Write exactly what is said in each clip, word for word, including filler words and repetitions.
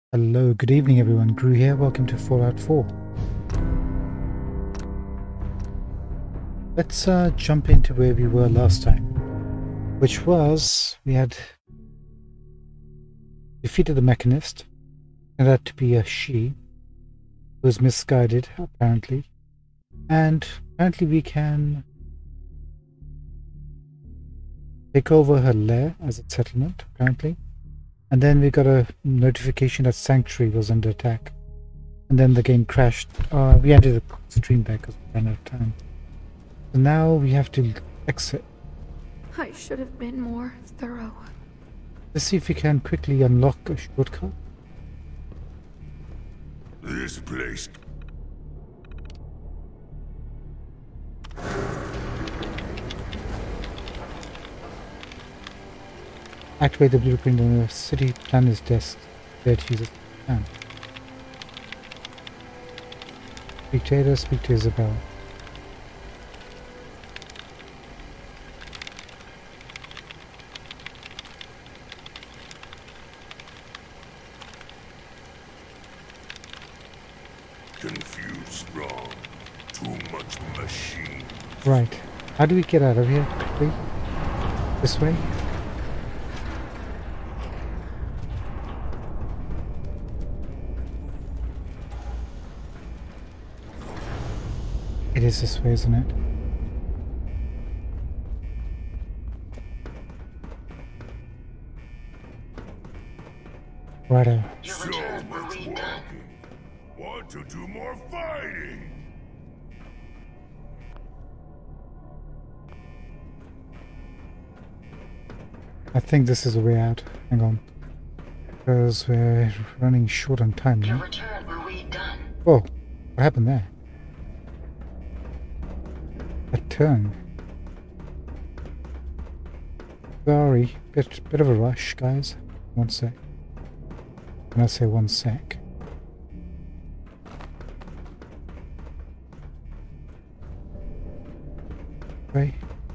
Hello, good evening everyone, Gru here, welcome to Fallout four. Let's uh, jump into where we were last time, which was, we had defeated the Mechanist, and that to be a she, who was misguided apparently, and apparently we can take over her lair as a settlement, apparently. And then we got a notification that Sanctuary was under attack. And then the game crashed. Uh, we ended the stream there because we ran out of time. So now we have to exit. I should have been more thorough. Let's see if we can quickly unlock a shortcut. This place. Activate the blueprint on the city planner's desk. There to use it. Plan. Speak to Ada, speak to Isabel. Confused wrong. Too much machine. Right. How do we get out of here quickly? This way? It is this way, isn't it? Righto. So much walking. Want to do more fighting? I think this is the way out. Hang on. Because we're running short on time now. Your return, were we done? Whoa. What happened there? A turn. Sorry. Bit, bit of a rush, guys. One sec. When I say one sec. Okay.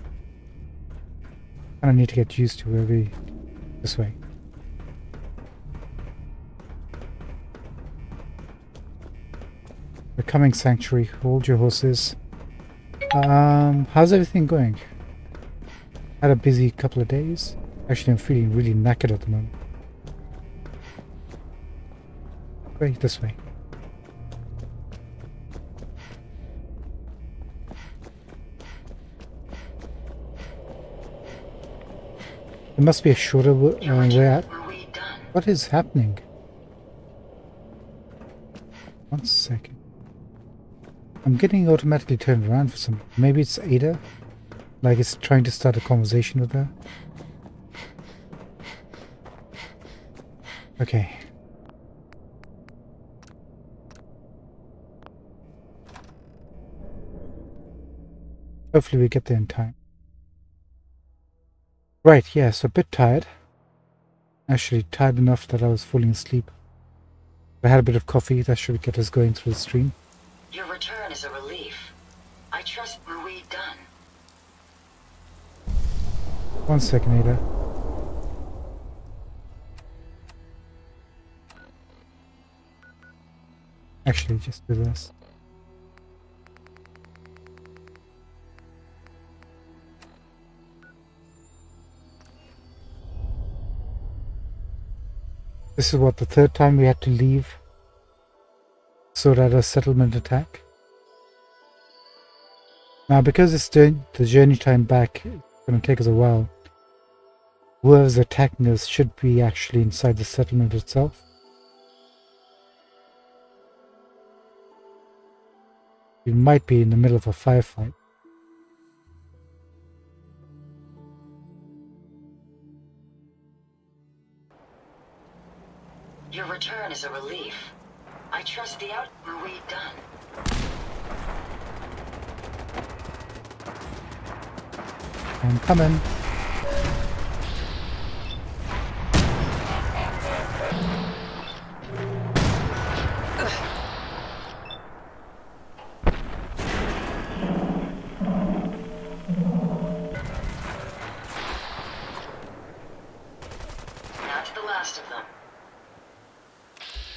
I need to get used to where we... This way. We're coming, Sanctuary. Hold your horses. Um, how's everything going? Had a busy couple of days. Actually, I'm feeling really knackered at the moment. Great, this way. There must be a shorter uh, way out. What is happening? One second. I'm getting automatically turned around for some... Maybe it's Ada? Like it's trying to start a conversation with her? Okay. Hopefully we get there in time. Right, yes, a bit tired. Actually tired enough that I was falling asleep. I had a bit of coffee, that should get us going through the stream. Your return is a relief. I trust were we done. One second, Ada. Actually, just do this. This is what, the third time we had to leave? Sort out a settlement attack. Now, because it's the journey time back, it's going to take us a while. Whoever's attacking us should be actually inside the settlement itself. We might be in the middle of a firefight. Your return is a relief. I trust the out were we done. I'm coming. Not the last of them.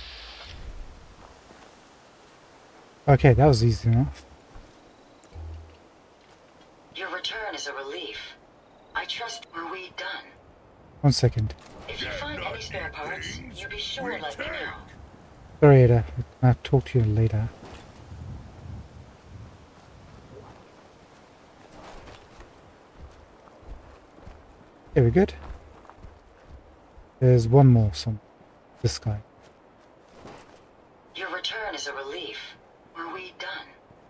Okay, that was easy enough. Your return is a relief. I trust. Were we done? One second. If you find any spare parts, you be sure to let me know. Sorry, Ada. I'll talk to you later. Okay, we good? There's one more, some this guy. Your return is a relief. Were we done?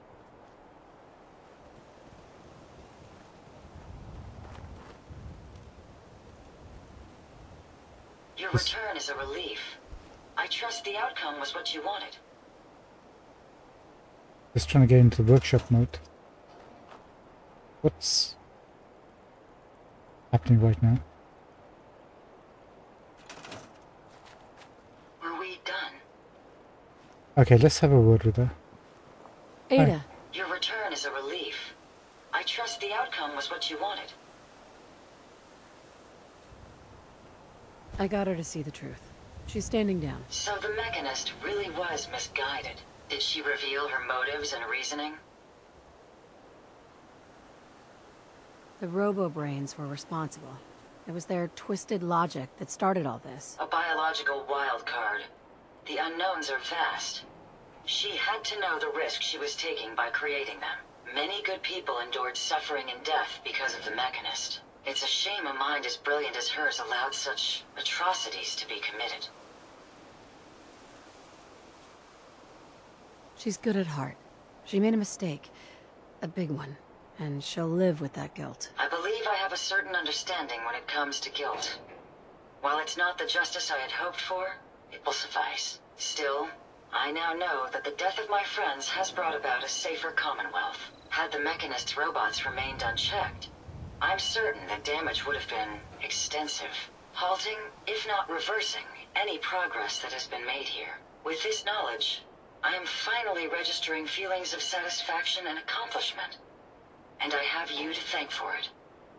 Your return is a relief. I trust the outcome was what you wanted. Just trying to get into the workshop mode. What's happening right now? Were we done? Okay, let's have a word with her. Ada. Your return is a relief. I trust the outcome was what you wanted. I got her to see the truth. She's standing down. So the Mechanist really was misguided. Did she reveal her motives and reasoning? The Robo-Brains were responsible. It was their twisted logic that started all this. A biological wild card. The unknowns are vast. She had to know the risk she was taking by creating them. Many good people endured suffering and death because of the Mechanist. It's a shame a mind as brilliant as hers allowed such atrocities to be committed. She's good at heart. She made a mistake. A big one. And she'll live with that guilt. I believe I have a certain understanding when it comes to guilt. While it's not the justice I had hoped for, it will suffice. Still, I now know that the death of my friends has brought about a safer Commonwealth. Had the Mechanist's robots remained unchecked, I'm certain that damage would have been extensive, halting, if not reversing, any progress that has been made here. With this knowledge, I am finally registering feelings of satisfaction and accomplishment, and I have you to thank for it.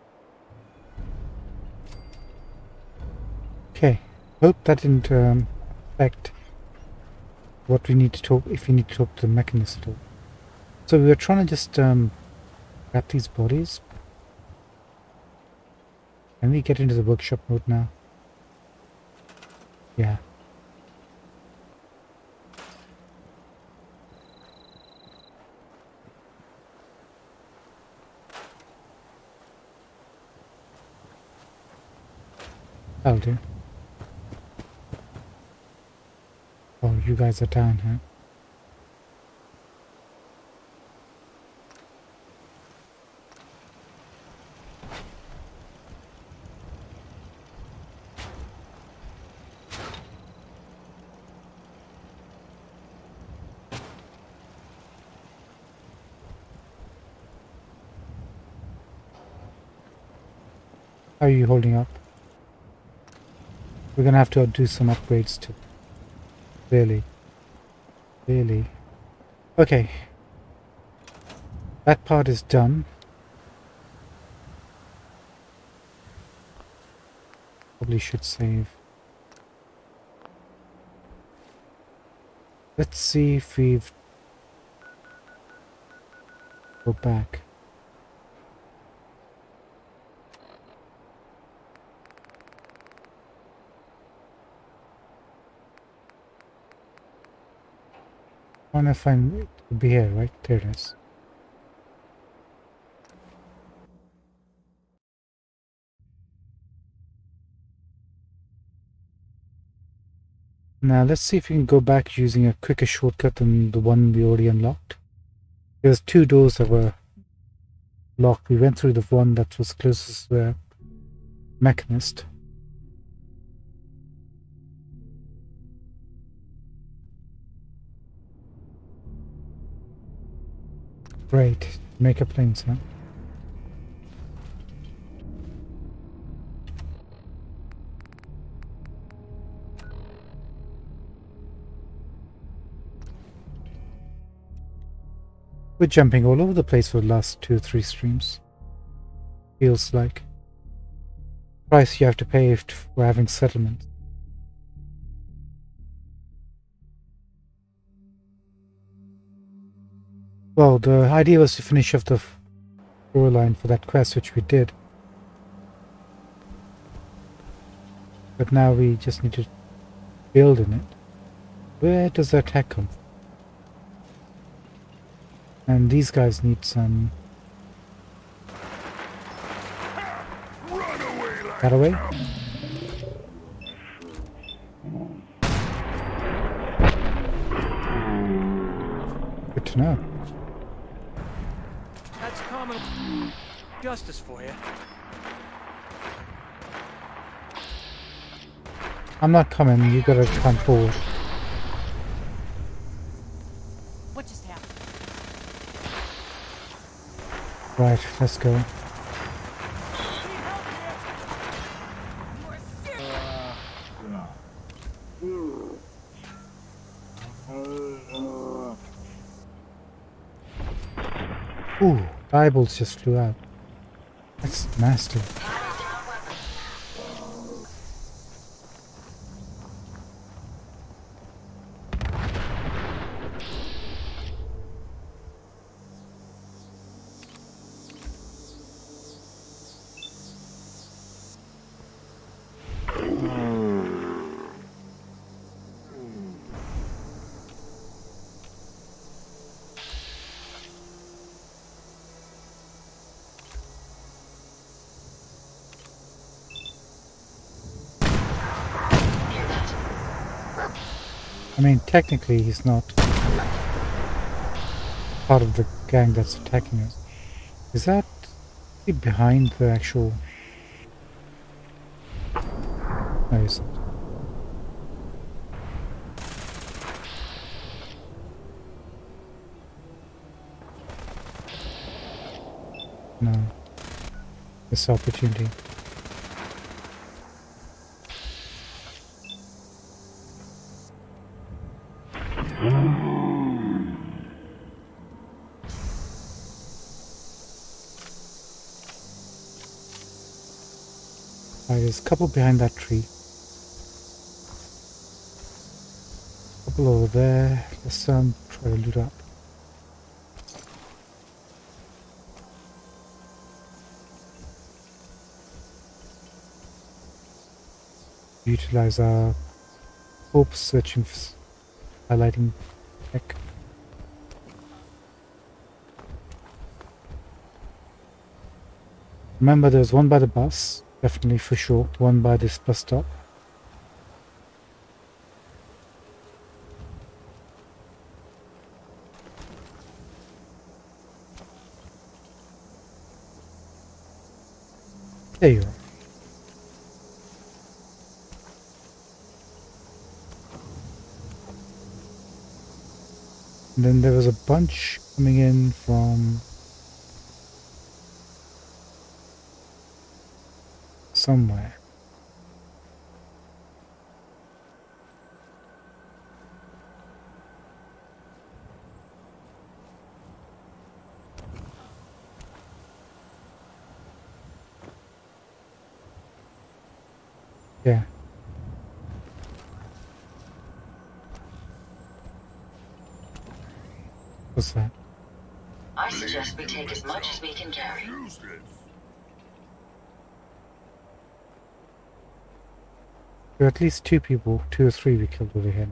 Okay, hope that didn't um, affect what we need to talk, if we need to talk to the Mechanist at all. So we were trying to just um, grab these bodies. Can we get into the workshop mode now? Yeah. That'll do. Oh, you guys are down here. How are you holding up? We're gonna have to do some upgrades too. Really. Really. Okay. That part is done. Probably should save. Let's see if we've go back. I want to find it to be here, right? There it is. Now let's see if we can go back using a quicker shortcut than the one we already unlocked. There's two doors that were locked. We went through the one that was closest to the Mechanist. Right, make a planes, huh? We're jumping all over the place for the last two or three streams. Feels like. Price you have to pay for having settlement. Well, the idea was to finish off the shoreline for that quest, which we did. But now we just need to build in it. Where does the attack come from? And these guys need some... That away? Good to know. That's common justice for you. I'm not coming, you gotta come forward. What just happened? Right, let's go. Ooh, eyeballs just flew out. That's nasty. I mean, technically he's not part of the gang that's attacking us. Is that behind the actual... No, he's not. No. This opportunity. Right, there's a couple behind that tree. Couple over there. Let's um, try to loot up. Utilize our hope searching, highlighting tech. Remember, there's one by the bus. Definitely for sure. One by this bus stop. There you are. And then there was a bunch coming in from somewhere. Yeah. What's that? I suggest we take as much as we can carry. Useless. There are at least two people, two or three we killed over here.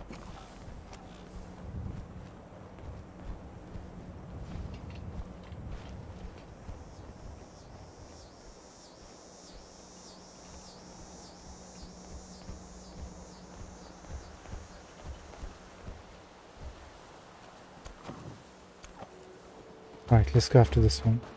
Right, let's go after this one.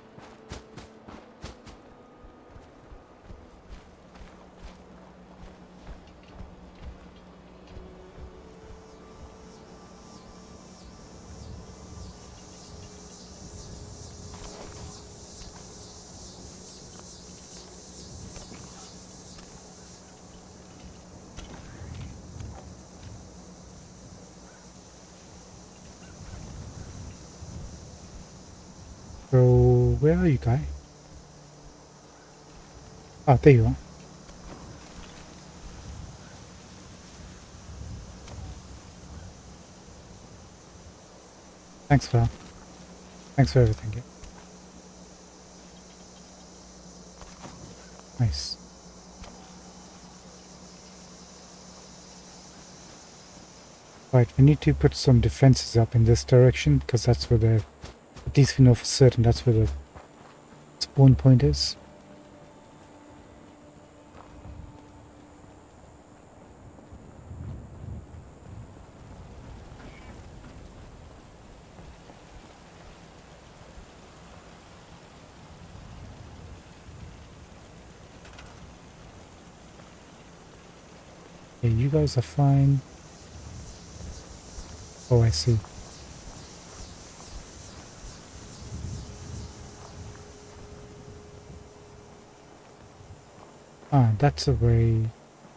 So, where are you, guy? Ah, there you are. Thanks for that. Thanks for everything. Yeah. Nice. Right, we need to put some defenses up in this direction because that's where the, at least we know for certain that's where the spawn point is. Okay, you guys are fine. Oh, I see. Ah, that's a way.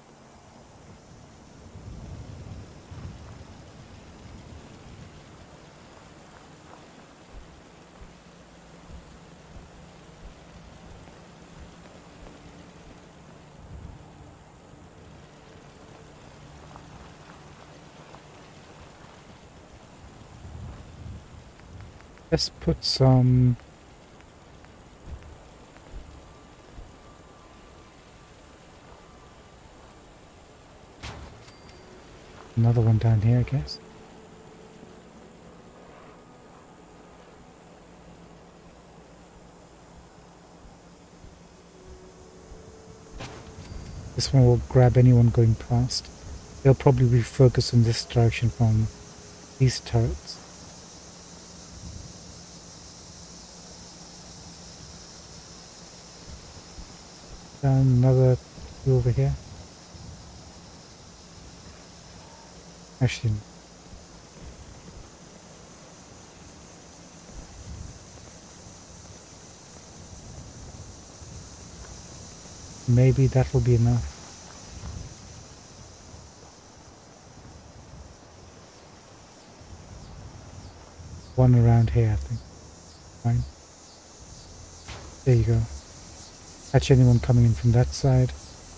Let's put some another one down here, I guess. This one will grab anyone going past. They'll probably refocus in this direction from these turrets. Down another two over here. Actually, maybe that will be enough. One around here, I think. Fine. There you go. Catch anyone coming in from that side.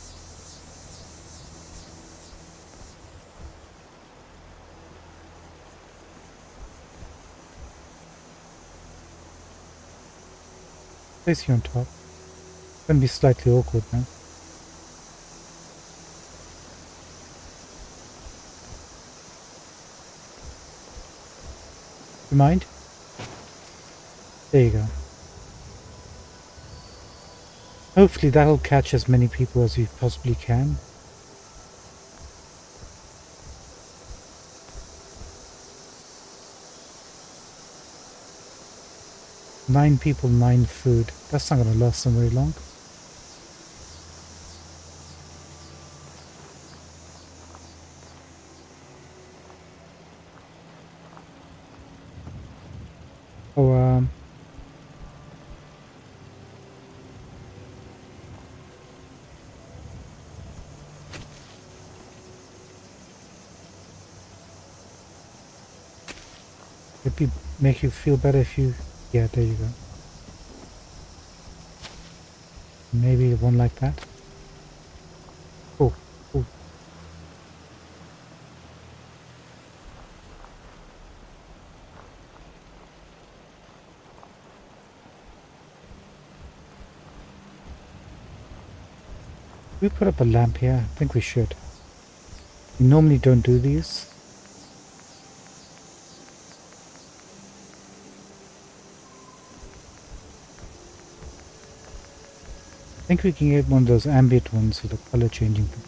Place you on top. It's going to be slightly awkward now. You mind? There you go. Hopefully that'll catch as many people as we possibly can. Nine people, nine food. That's not going to last them very long. Oh, um... it'd be, make you feel better if you... Yeah, there you go. Maybe one like that. Oh, oh. We put up a lamp here. I think we should. We normally don't do these. I think we can get one of those ambient ones with the color changing thing.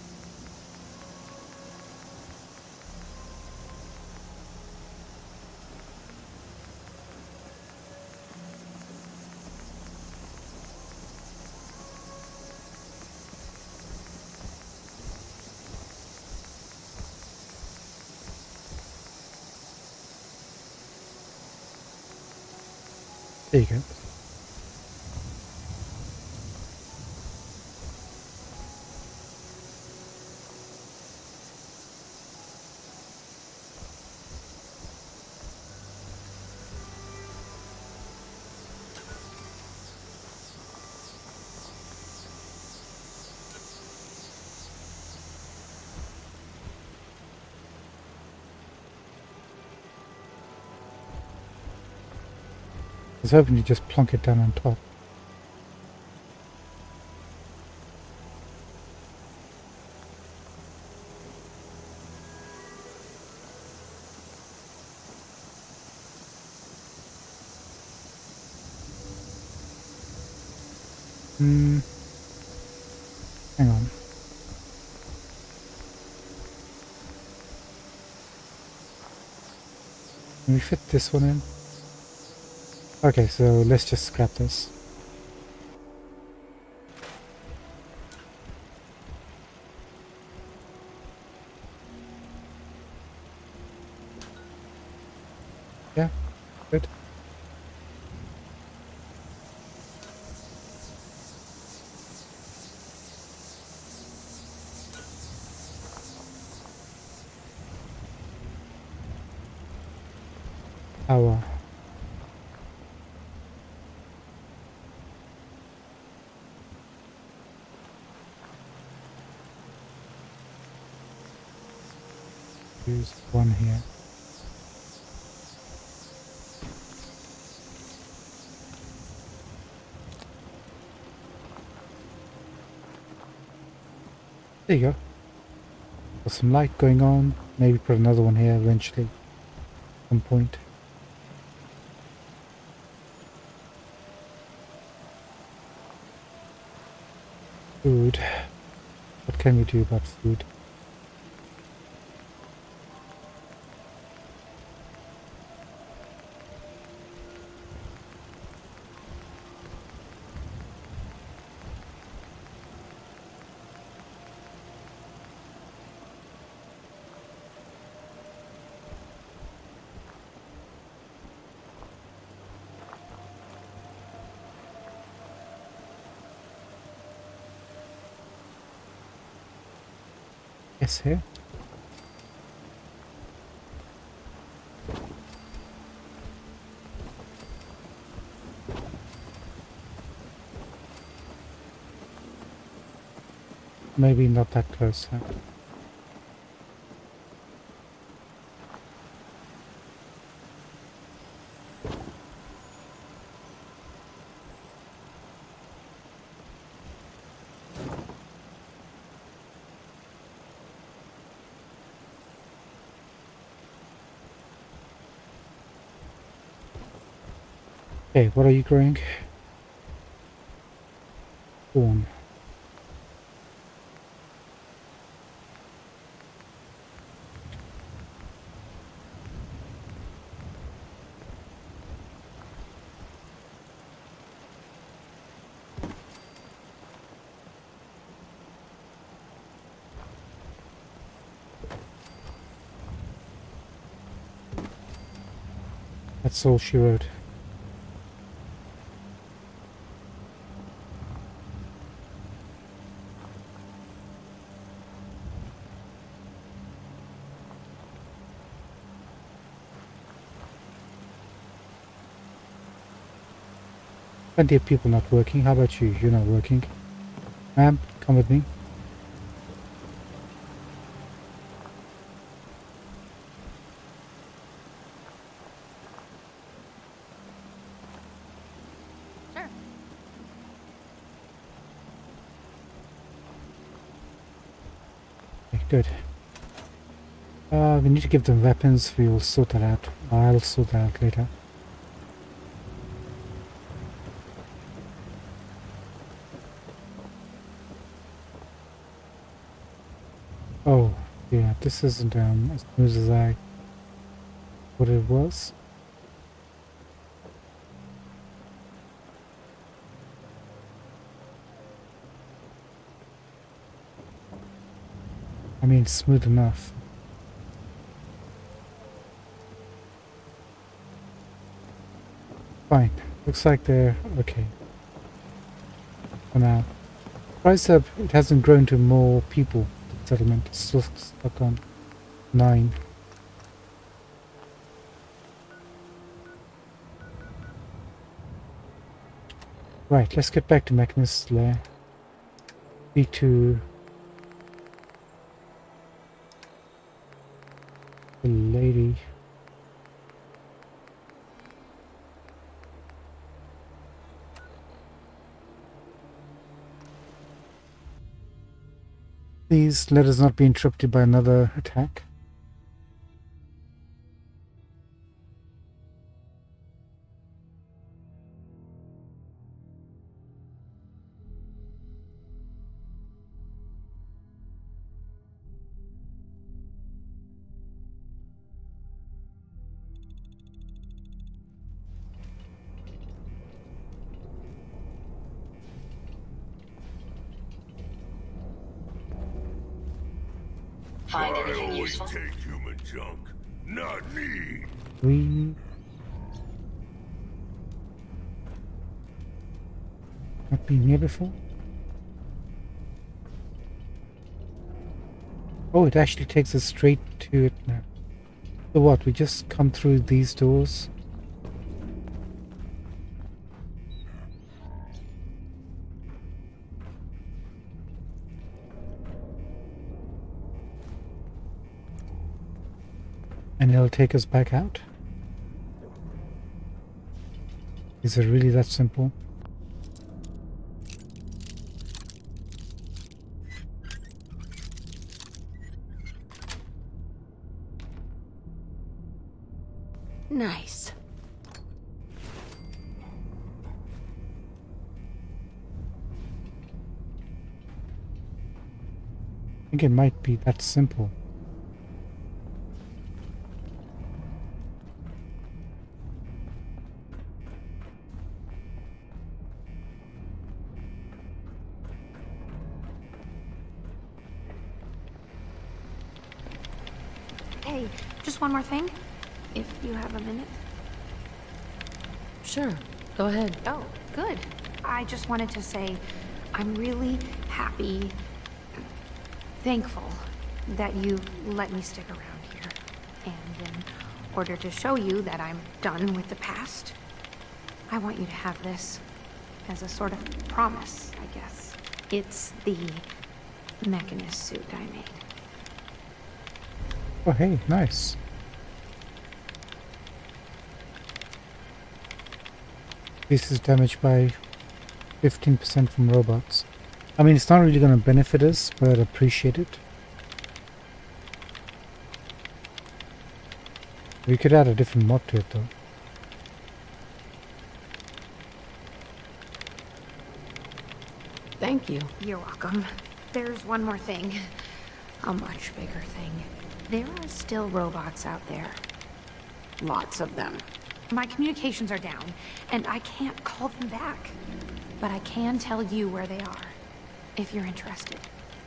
There you go. was hoping to just plonk it down on top. Hmm. Hang on. Can we fit this one in? Okay, so let's just scrap this. Yeah, good. Power. Use one here. There you go. Got some light going on. Maybe put another one here eventually. At some point. Food. What can we do about food? Yes, here. Maybe not that close, huh? Okay, what are you growing? Corn. That's all she wrote. Plenty of people not working. How about you? You're not working. Ma'am, come with me. Sure. Okay, good. Uh, we need to give them weapons. We will sort that out. I'll sort that out later. Oh, yeah, this isn't um, as smooth as I thought it was. I mean, smooth enough. Fine. Looks like they're okay. For now. Surprised that it hasn't grown to more people. Settlement is still stuck on nine. Right, let's get back to Magnus' lair. B two. The lady. Please let us not be interrupted by another attack. Find I anything always useful? take human junk, not me. We not been here before. Oh, it actually takes us straight to it now. So what? We just come through these doors. And it'll take us back out? Is it really that simple? Nice. I think it might be that simple. Hey, just one more thing, if you have a minute. Sure, go ahead. Oh, good. I just wanted to say I'm really happy, thankful that you let me stick around here. And in order to show you that I'm done with the past, I want you to have this as a sort of promise, I guess. It's the Mechanist suit I made. Oh hey, nice. This is damaged by fifteen percent from robots. I mean, it's not really going to benefit us, but appreciate it. We could add a different mod to it though. Thank you. You're welcome. There's one more thing. A much bigger thing. There are still robots out there. Lots of them. My communications are down, and I can't call them back. But I can tell you where they are, if you're interested.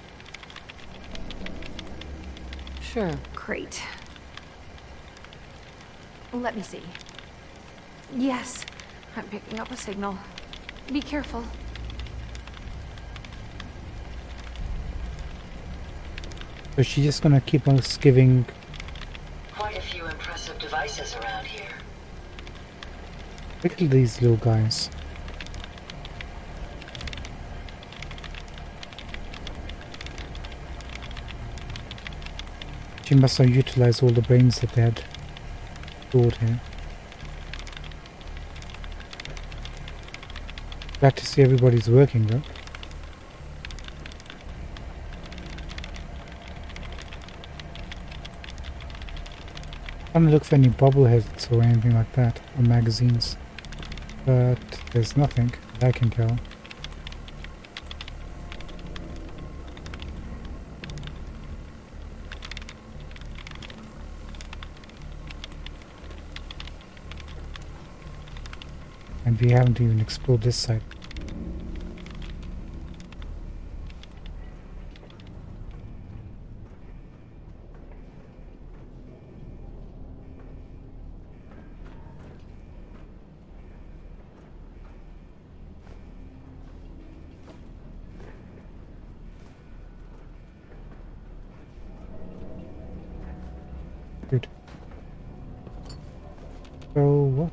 Sure. Great. Let me see. Yes, I'm picking up a signal. Be careful. So she's just gonna keep on giving. Quite a few impressive devices around here. Look at these little guys. She must have utilized all the brains that they had stored here. Glad to see everybody's working though. I'm trying to look for any bobbleheads or anything like that, or magazines, but there's nothing that I can tell. And we haven't even explored this side. Good. So what?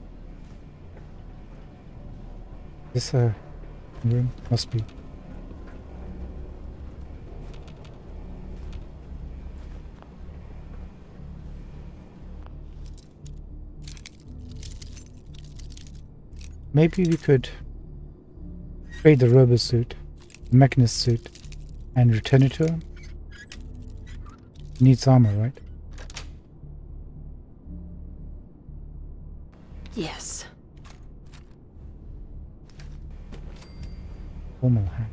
This a room? Must be. Maybe we could trade the robo suit, the Mechanist suit, and return it to him. Needs armor, right? Yes. Formal hat.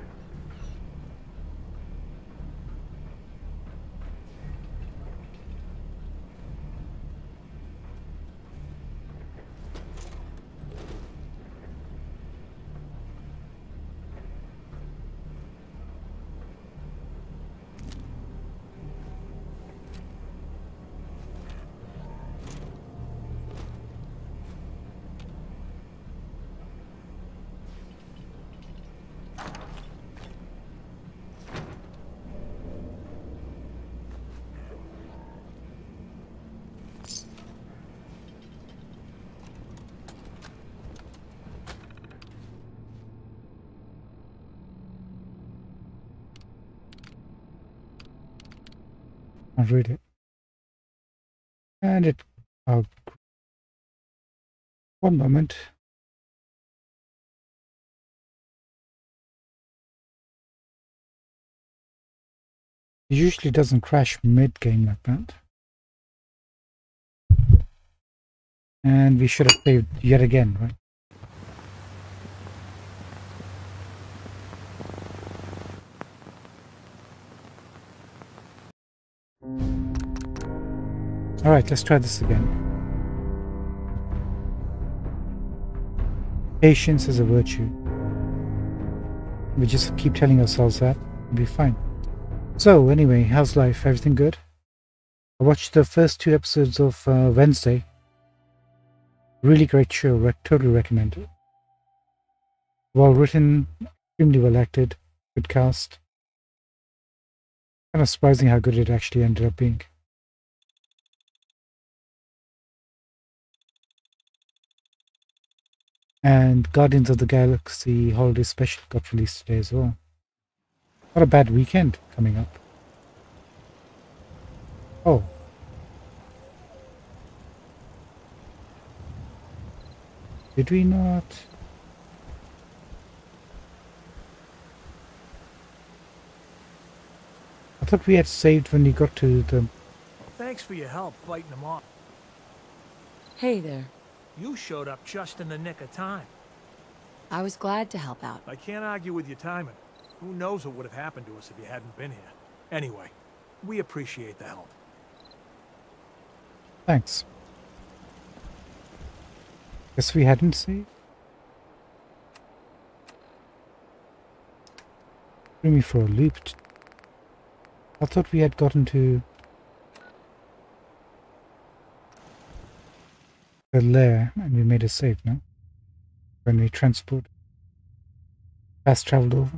I'll read it. And it, uh, one moment. It usually doesn't crash mid-game like that. And we should have saved yet again, right? Alright, let's try this again. Patience is a virtue. We just keep telling ourselves that, we'll be fine. So, anyway, how's life? Everything good? I watched the first two episodes of uh, Wednesday. Really great show, re totally recommend it. Well written, extremely well acted, good cast. Kind of surprising how good it actually ended up being. And Guardians of the Galaxy Holiday Special got released today as well. What a bad weekend coming up. Oh. Did we not? I thought we had saved when we got to the... Thanks for your help fighting them off. Hey there. You showed up just in the nick of time. I was glad to help out. I can't argue with your timing. Who knows what would have happened to us if you hadn't been here. Anyway, we appreciate the help. Thanks. Guess we hadn't saved? Threw me for a loop. I thought we had gotten to the lair and we made a save, no? When we transport fast traveled over.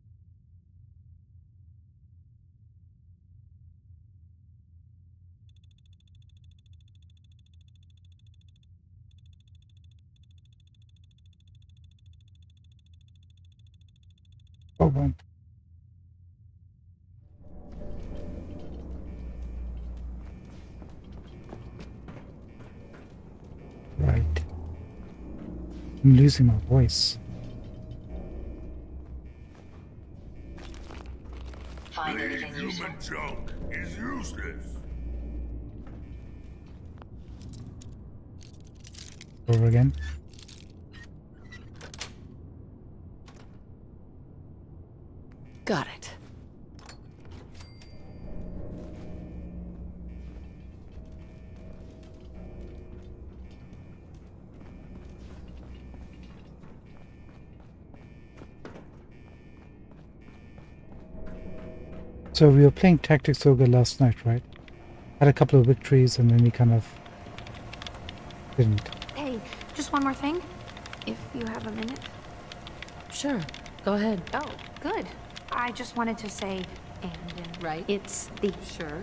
Oh, well. Right. I'm losing my voice. Find anything Human useful? junk is useless. Over again. Got it. So we were playing Tactics Ogre last night, right? Had a couple of victories and then we kind of didn't. Hey, just one more thing, if you have a minute. Sure. Go ahead. Oh, good. I just wanted to say, and uh, Right. it's the... Sure.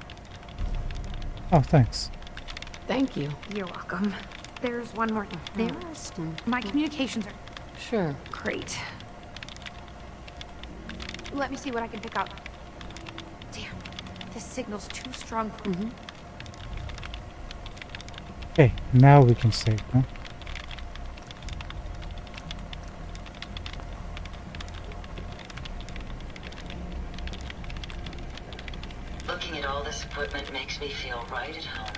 Oh, thanks. Thank you. You're welcome. There's one more thing. There's... My communications are Sure. great. Let me see what I can pick up. Damn, this signal's too strong for me. Mm-hmm. Okay, now we can save, huh? Looking at all this equipment makes me feel right at home.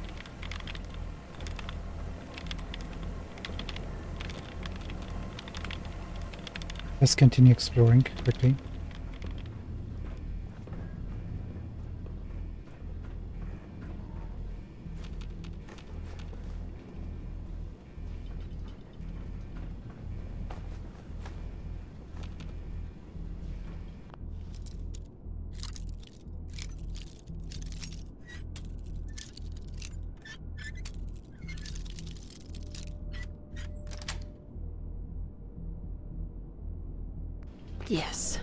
Let's continue exploring quickly. Yes.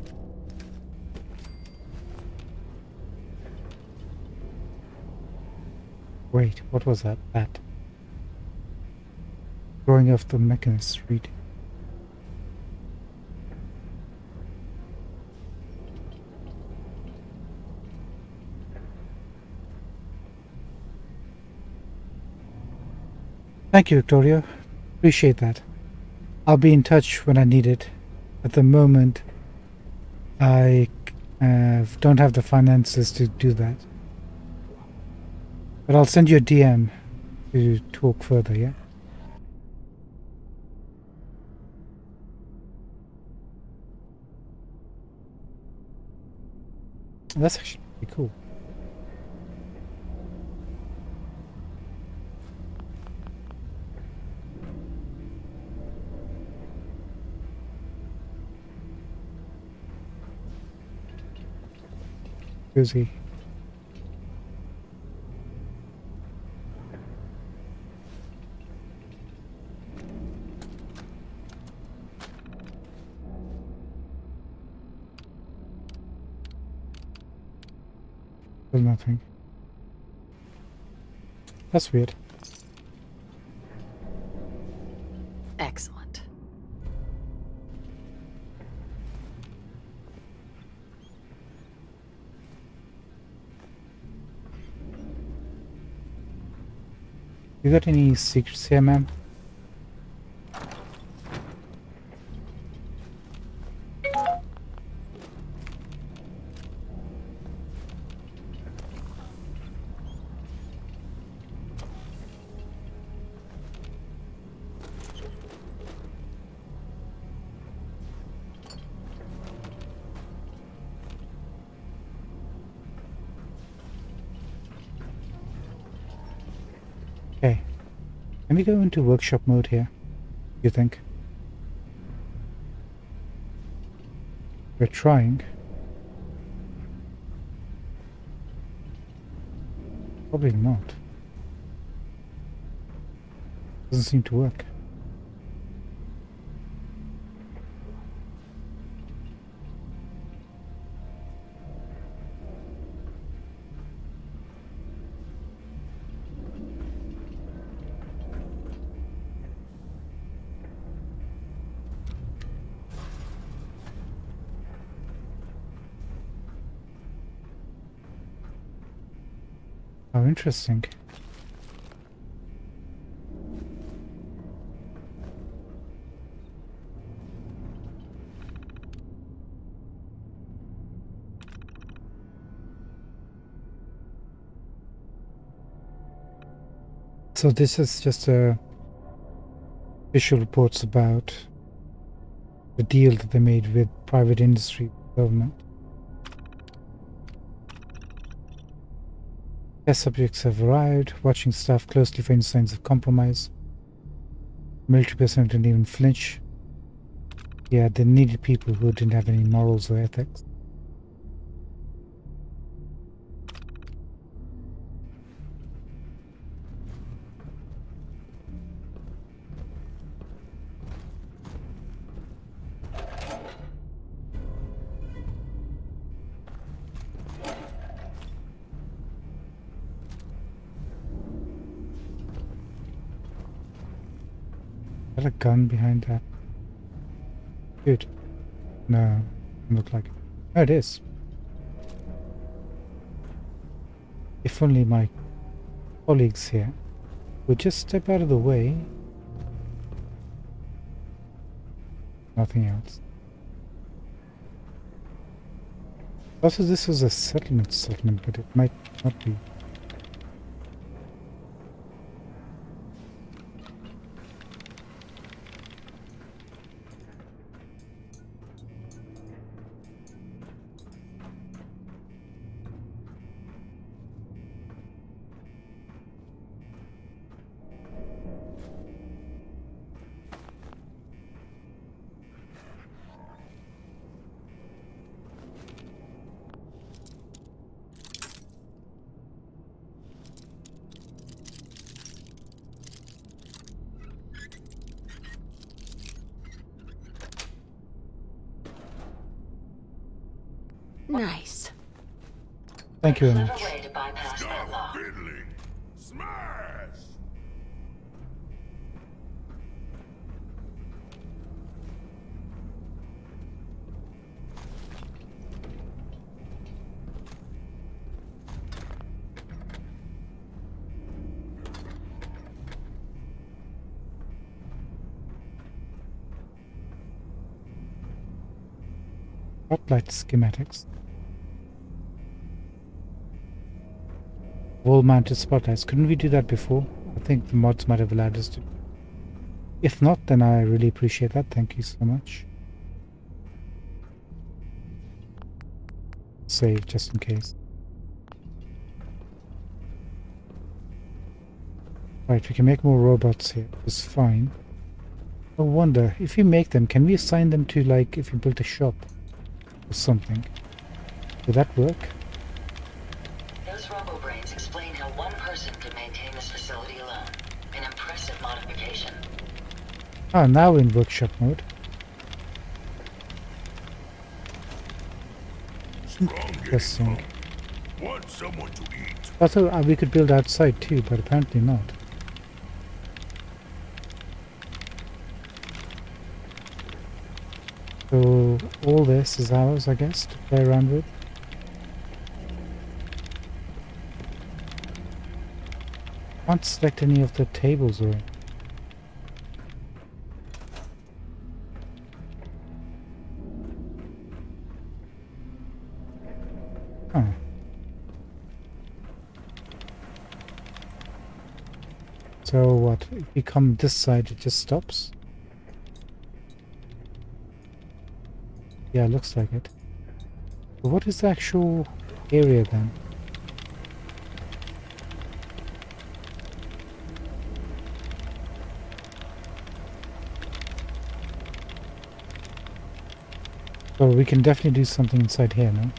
Wait, what was that? That. Drawing off the Mechanist reading. Thank you, Victoria. Appreciate that. I'll be in touch when I need it. At the moment, I uh, don't have the finances to do that. But I'll send you a D M to talk further, yeah? That's actually pretty cool. Busy. There's nothing. That's weird. Excellent. You got any secrets here, ma'am? Okay. Can we go into workshop mode here? You think? We're trying. Probably not. Doesn't seem to work. How interesting. So this is just a official reports about the deal that they made with private industry government. Test subjects have arrived, watching staff closely for any signs of compromise. Military personnel didn't even flinch. Yeah, they needed people who didn't have any morals or ethics. Is that a gun behind that? Good. No, doesn't look like it. Oh, it is. If only my colleagues here would just step out of the way. Nothing else. Also, this was a settlement settlement, but it might not be. Nice. Thank you very Clever much. way to bypass that law. Stop fiddling! Smash! Spotlight schematics. Wall-mounted spotlights. Couldn't we do that before? I think the mods might have allowed us to. If not, then I really appreciate that. Thank you so much. Save just in case. Right, we can make more robots here. It's fine. I wonder, if we make them, can we assign them to, like, if we built a shop or something? Would that work? Those robo-brains explain how one person could maintain this facility alone. An impressive modification. Ah, now we're in workshop mode. Strong getting Interesting. hungry. Want someone to eat. I thought uh, we could build outside too, but apparently not. So all this is ours, I guess, to play around with. Can't select any of the tables or. Huh. So what? If you come this side, it just stops? Yeah, looks like it. But what is the actual area then? So we can definitely do something inside here, no?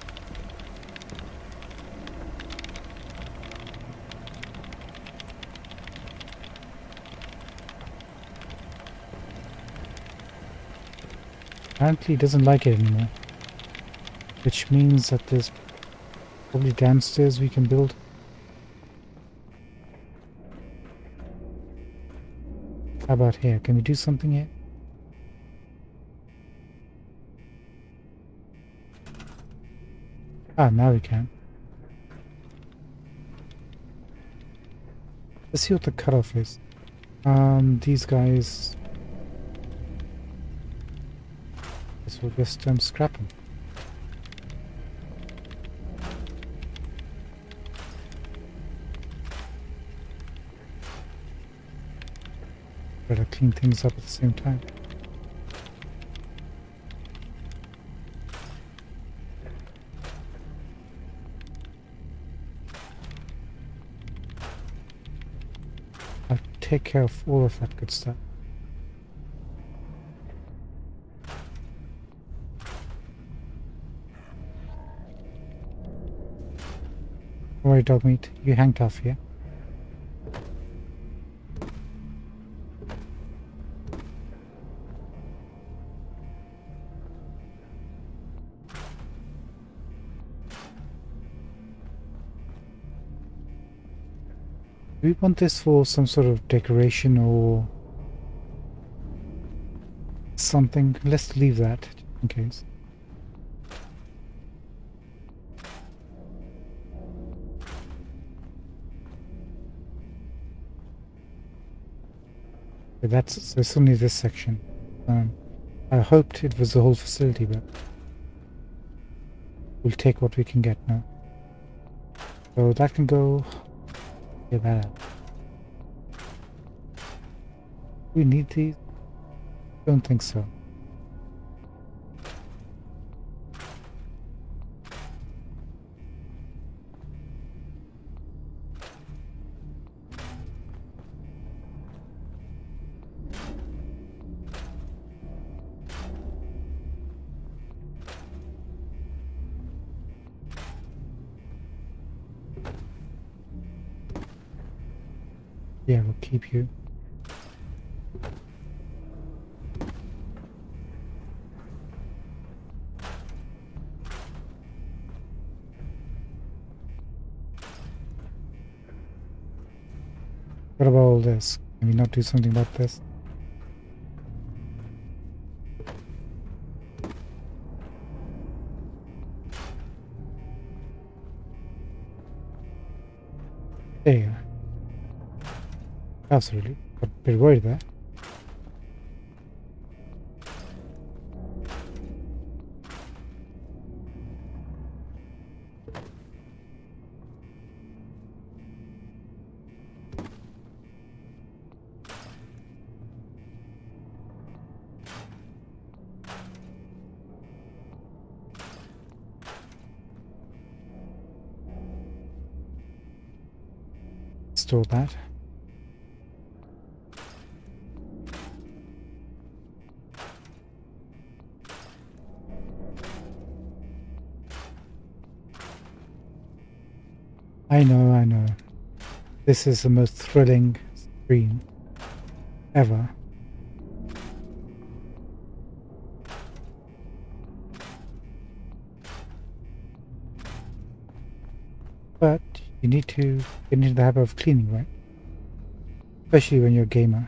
Apparently he doesn't like it anymore. Which means that there's probably downstairs we can build. How about here? Can we do something here? Ah, now we can. Let's see what the cutoff is. Um, these guys... This will just um, scrap them. Better clean things up at the same time. I'll take care of all of that good stuff. Alright, dog meat, you hang tough here. Do we want this for some sort of decoration or something? Let's leave that in case. Okay, that's so it's only this section. Um, I hoped it was the whole facility, but we'll take what we can get now. So that can go. Get that out. We need these? Don't think so. Yeah, we'll keep you. What about all this? Can we not do something about this? There. Absolutely. Got a bit worried there. Store that. I know, I know. This is the most thrilling stream ever. But you need to get into the habit of cleaning, right? Especially when you're a gamer.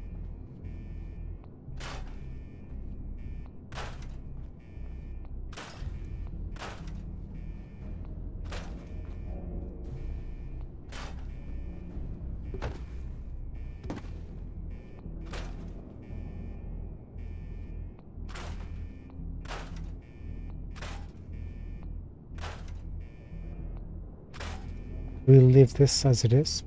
We'll leave this as it is.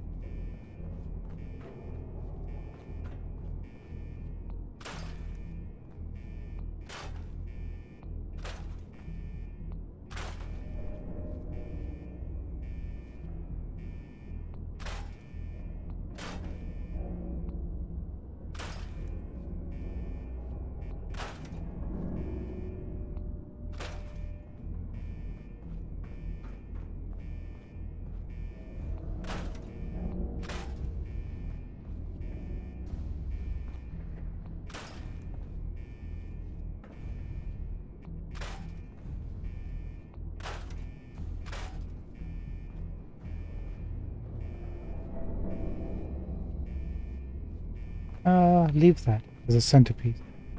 Uh, leave that as a centerpiece.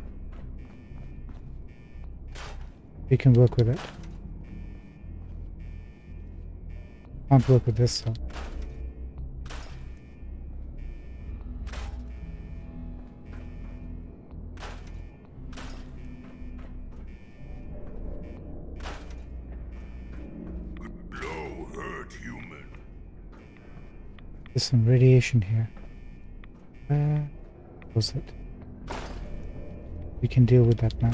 We can work with it. Can't work with this, so. Blow hurt, human. There's some radiation here. Where was it? We can deal with that now.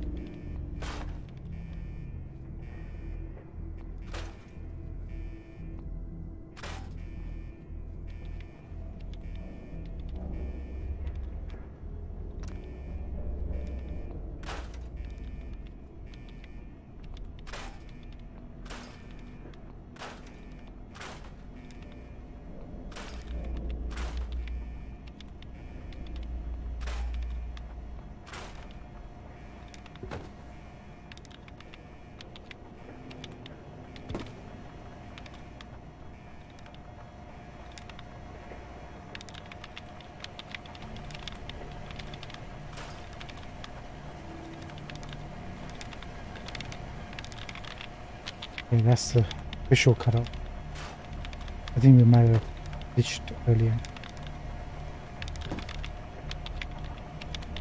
Okay, that's the official cutout. I think we might have ditched earlier.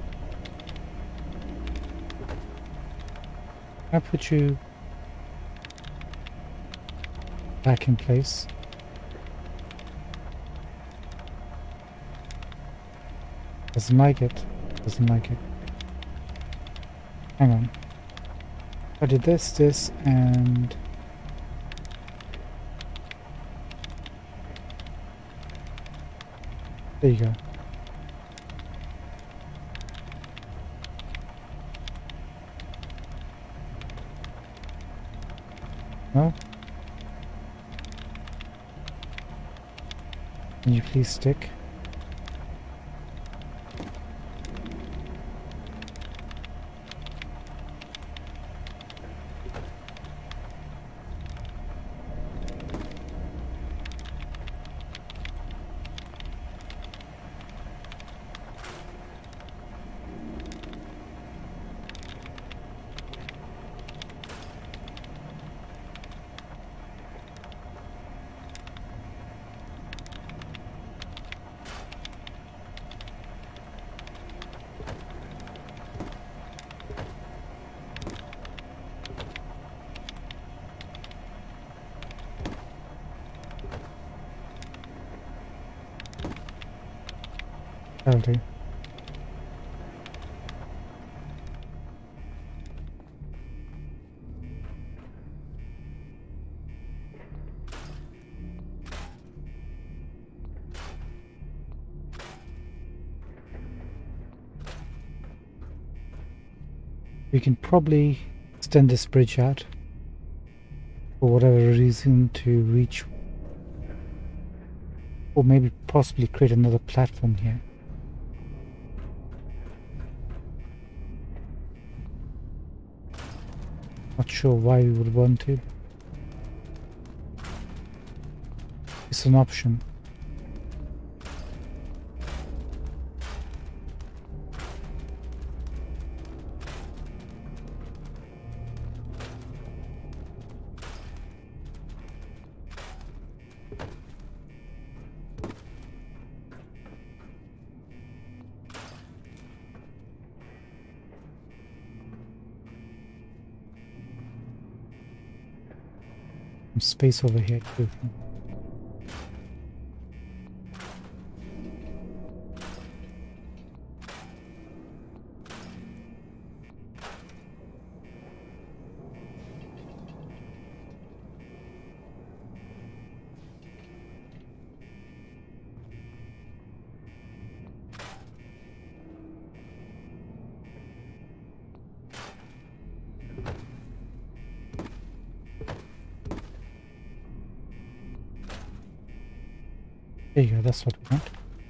Can I put you back in place. Doesn't like it. Doesn't like it. Hang on. I did this, this, and... There you go. No? Can you please stick? That'll do. We can probably extend this bridge out for whatever reason to reach, or maybe possibly create another platform here. Not sure why we would want to. It's an option. Some space over here too. There you go, that's what we want.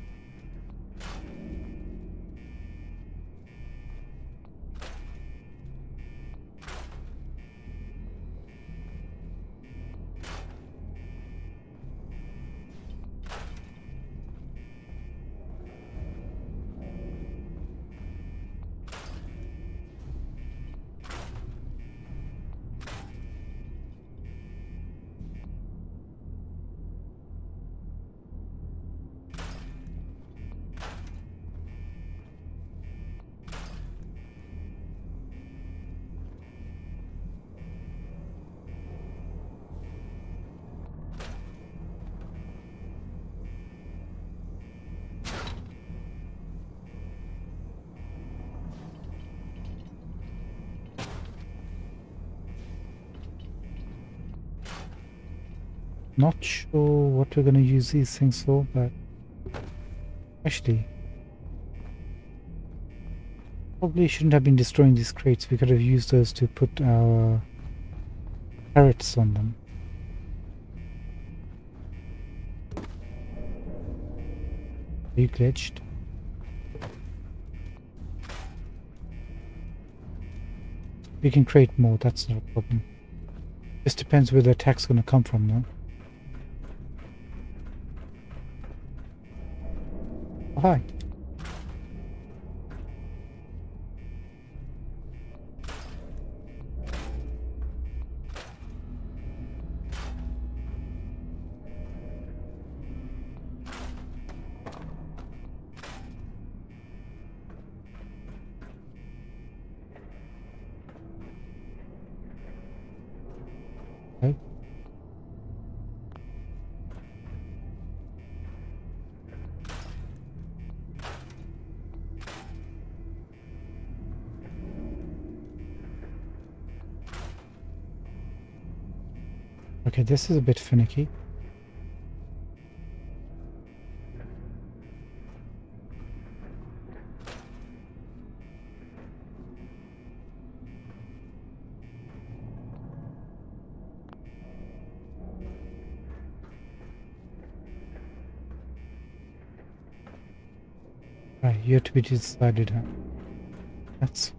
Not sure what we're going to use these things for, but actually probably shouldn't have been destroying these crates. We could have used those to put our turrets on them. Are you glitched? We can create more, that's not a problem. Just depends where the attack's going to come from now. Oh, hi. Okay. Okay, this is a bit finicky. Right, you have to be decided, huh? That's...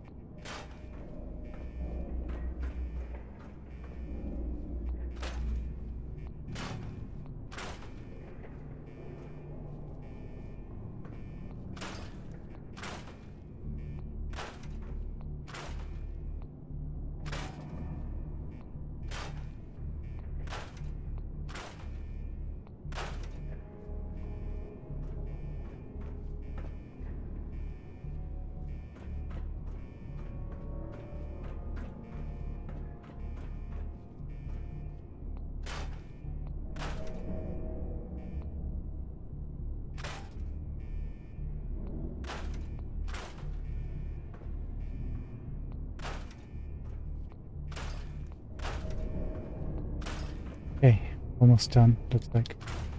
Okay, almost done, looks like.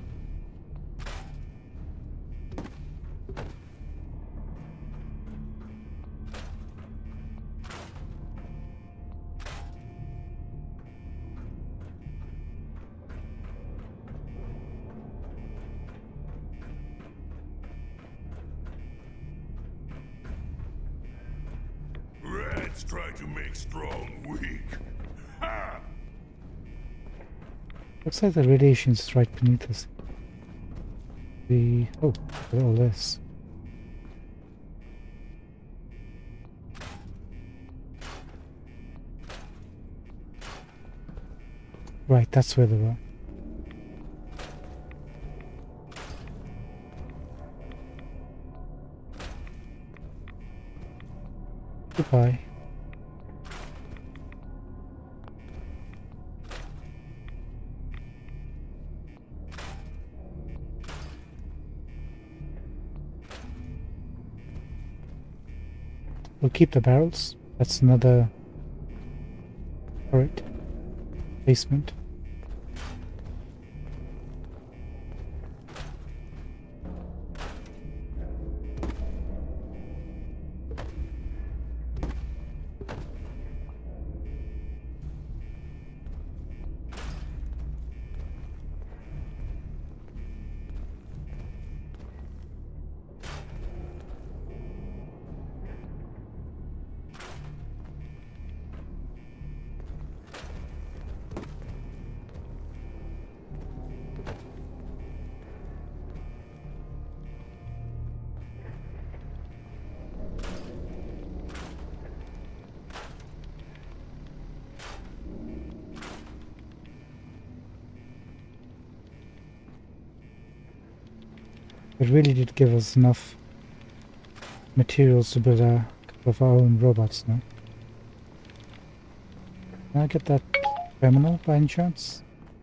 Rats try to make strong weak. Ha! Looks like the radiation is right beneath us. The... oh, look at all this. Right, that's where they were. Goodbye. We'll keep the barrels. That's another turret. Basement. It really did give us enough materials to build a couple of our own robots now. Can I get that terminal by any chance?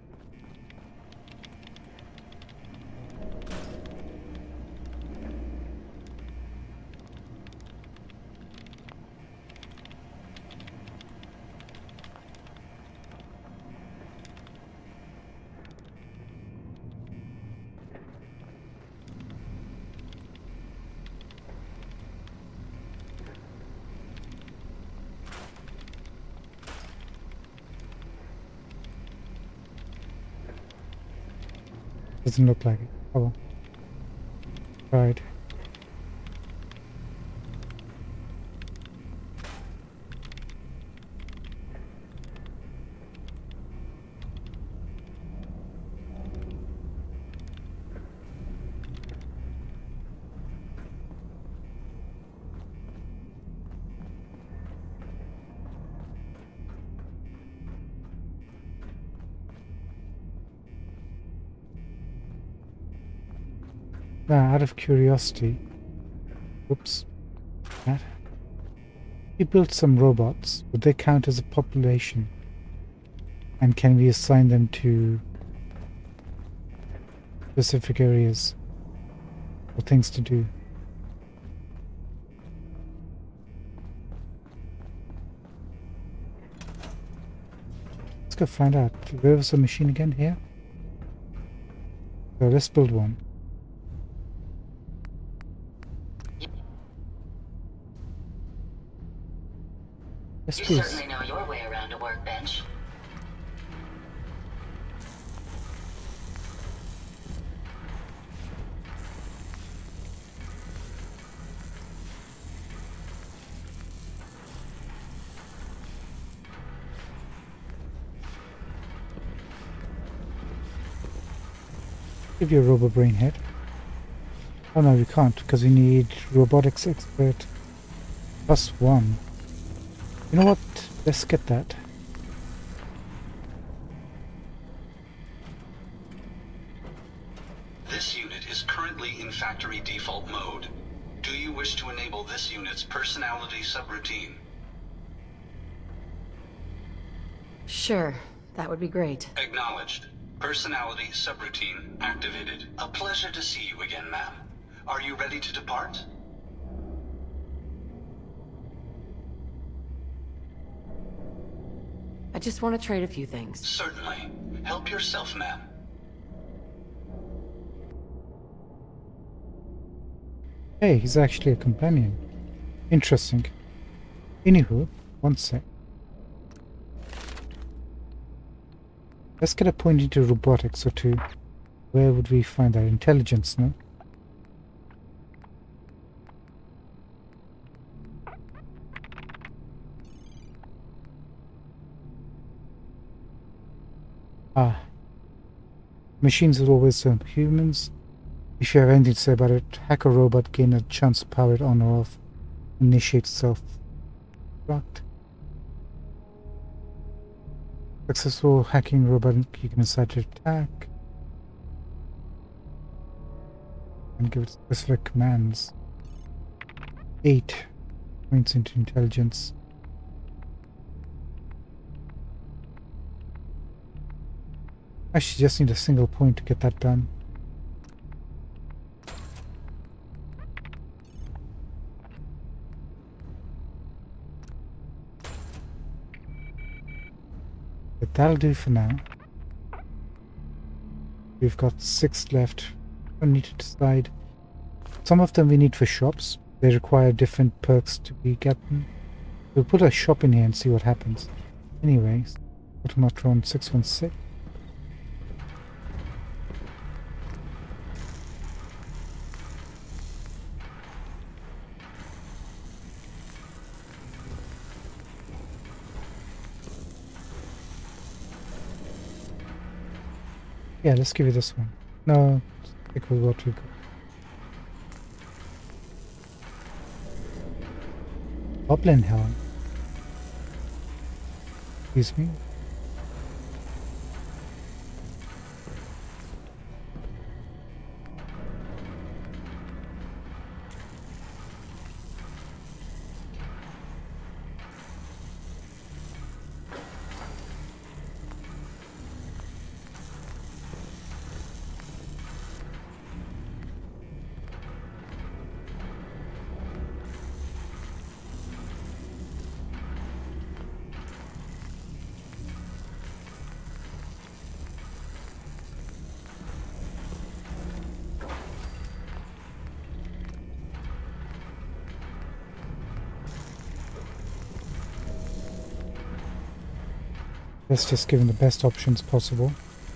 Doesn't look like it. Oh well. Right. Now, out of curiosity, whoops, that. We built some robots. Would they count as a population? And can we assign them to specific areas or things to do? Let's go find out. Where was the machine again? Here? So let's build one. Yes, You please. certainly know your way around a workbench. Give you a robo brain head. Oh no, we can't because we need robotics expert plus one. You know what? Let's get that. This unit is currently in factory default mode. Do you wish to enable this unit's personality subroutine? Sure, that would be great. Acknowledged. Personality subroutine activated. A pleasure to see you again, ma'am. Are you ready to depart? I just want to trade a few things. Certainly. Help yourself, ma'am. Hey, he's actually a companion. Interesting. Anywho, one sec. Let's get a point into robotics or two. Where would we find that? Intelligence, no? Ah. Machines are always um, humans. If you have anything to say about it, hack a robot, gain a chance to power it on or off. Initiate self-destruct. Successful hacking robot, you can decide to attack. And give it specific commands. Eight points into intelligence. Actually, just need a single point to get that done. But that'll do for now. We've got six left. We need to decide. Some of them we need for shops. They require different perks to be gotten. We'll put a shop in here and see what happens. Anyways, Automatron six one six. Yeah, let's give you this one. No, stick with what we got. Goblin Helm. Excuse me. Let's just give him the best options possible.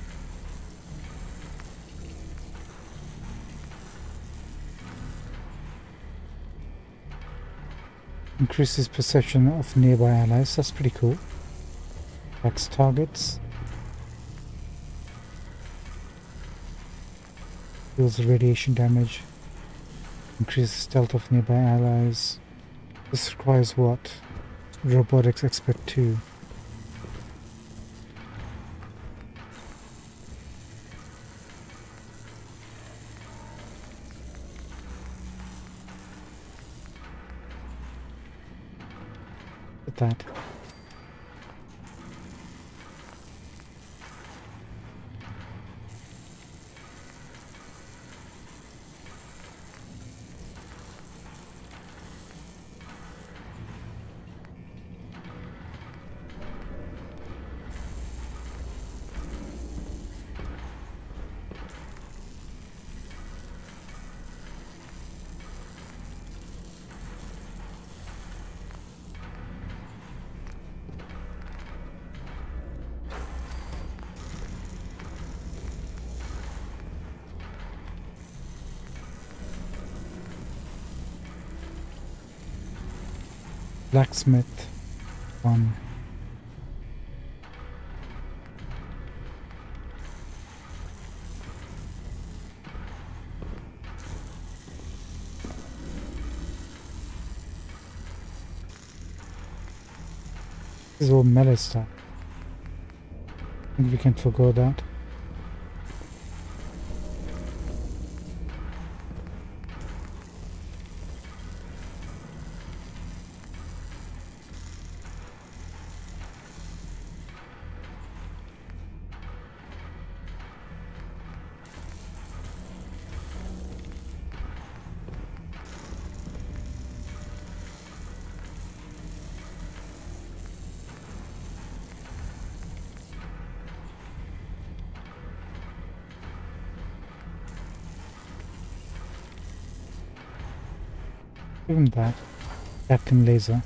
Increases perception of nearby allies, that's pretty cool. Attacks targets. Deals radiation damage. Increases stealth of nearby allies. This requires what? Robotics Expert two. That. blacksmith one. This is all melee stuff. I think we can forgo that. Give him that. Captain Laser.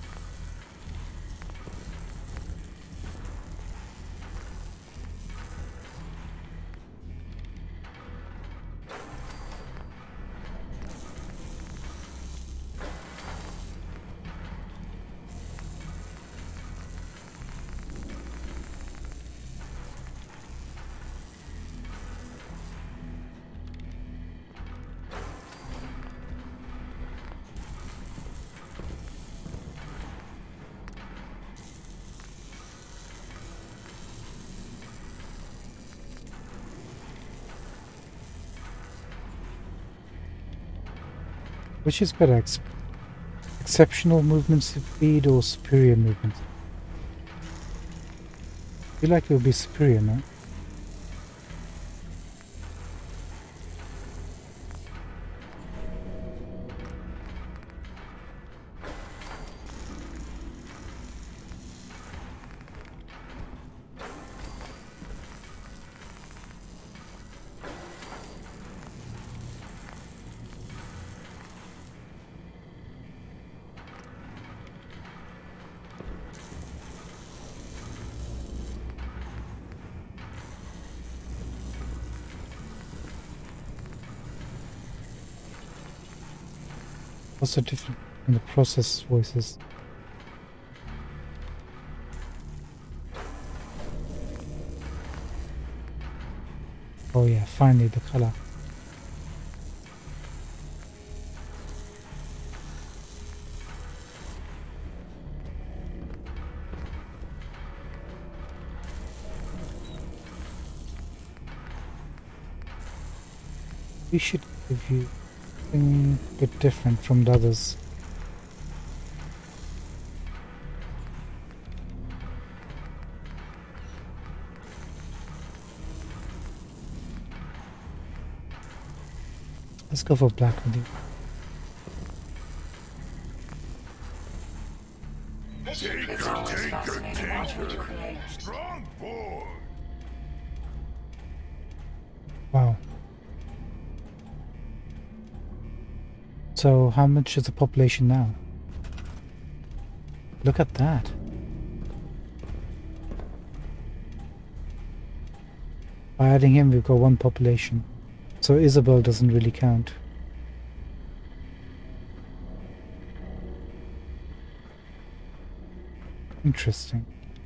Which is better, ex exceptional movement speed or superior movement? I feel like it would be superior, no? What's the difference in the process voices? Oh yeah, finally the color. We should give you something a bit different from the others. Let's go for black with you. Taker, taker, taker. Strong boy. Wow. So how much is the population now? Look at that. By adding him, we've got one population. So Isabel doesn't really count. Interesting.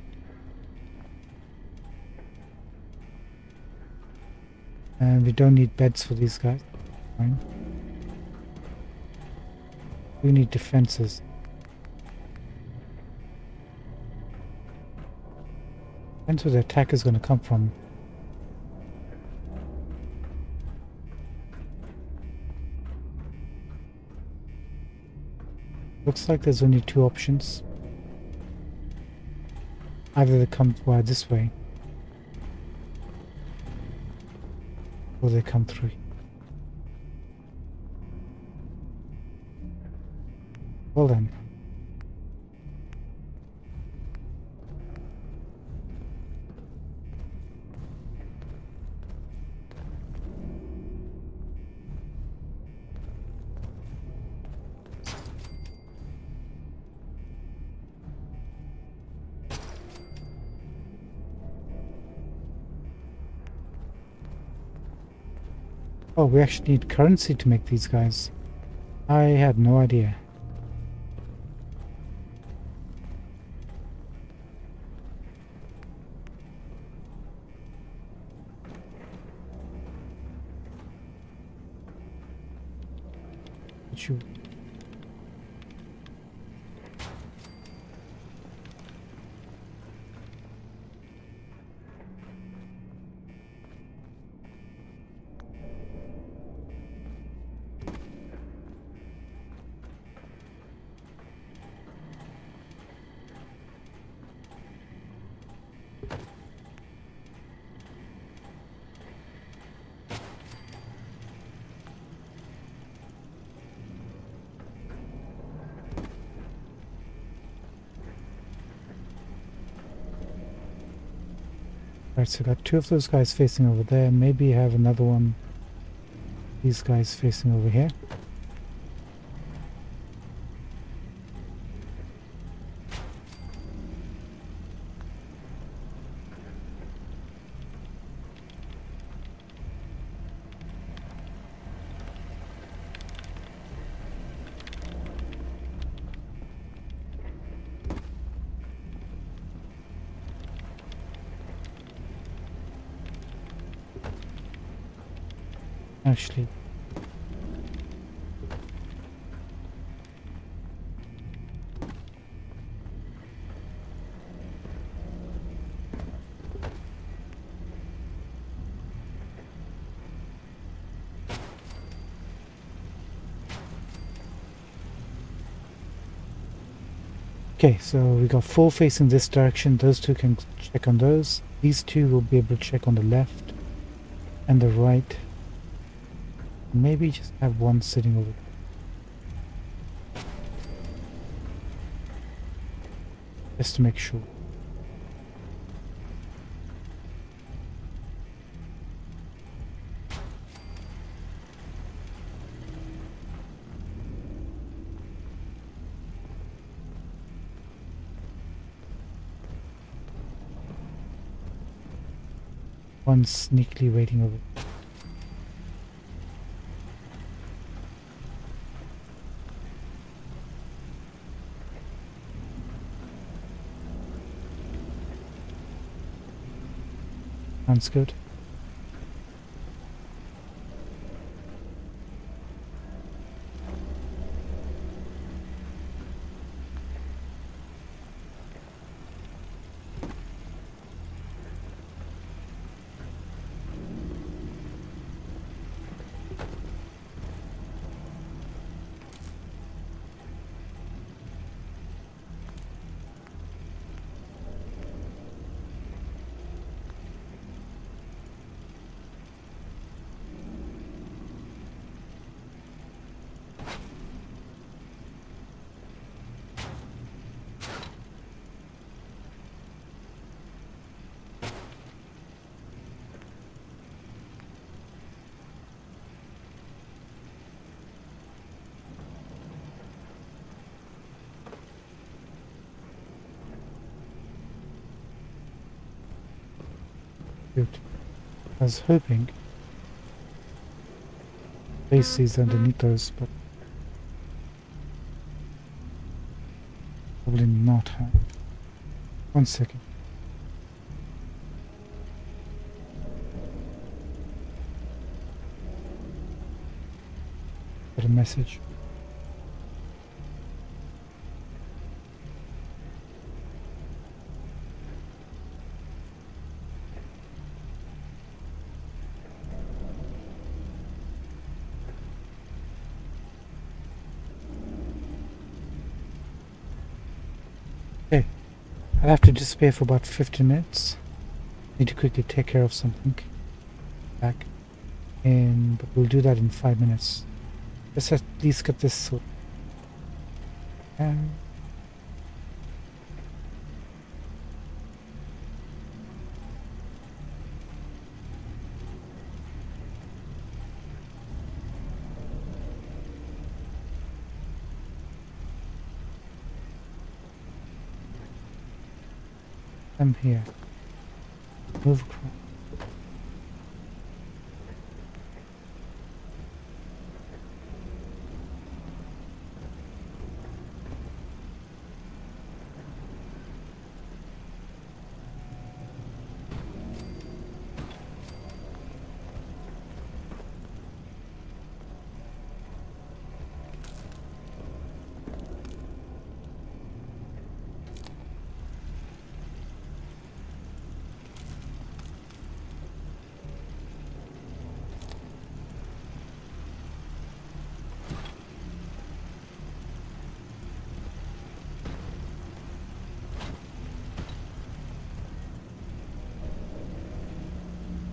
And we don't need beds for these guys. Fine. We need defenses. Depends where the attack is going to come from. Looks like there's only two options. Either they come via this way, or they come through. Well then. Oh, we actually need currency to make these guys. I had no idea. But you. Right, so I got two of those guys facing over there. Maybe have another one. These guys facing over here. Actually, okay, so we got four facing this direction. Those two can check on those. These two will be able to check on the left and the right. Maybe just have one sitting over. Just to make sure. One sneakily waiting over. Sounds good. Good. I was hoping place these underneath those, but probably not. Huh? One second. Got a message. Okay, I'll have to disappear for about fifteen minutes. Need to quickly take care of something. Back. And but we'll do that in five minutes. Let's at least get this sorted. Um, I'm here. Move across.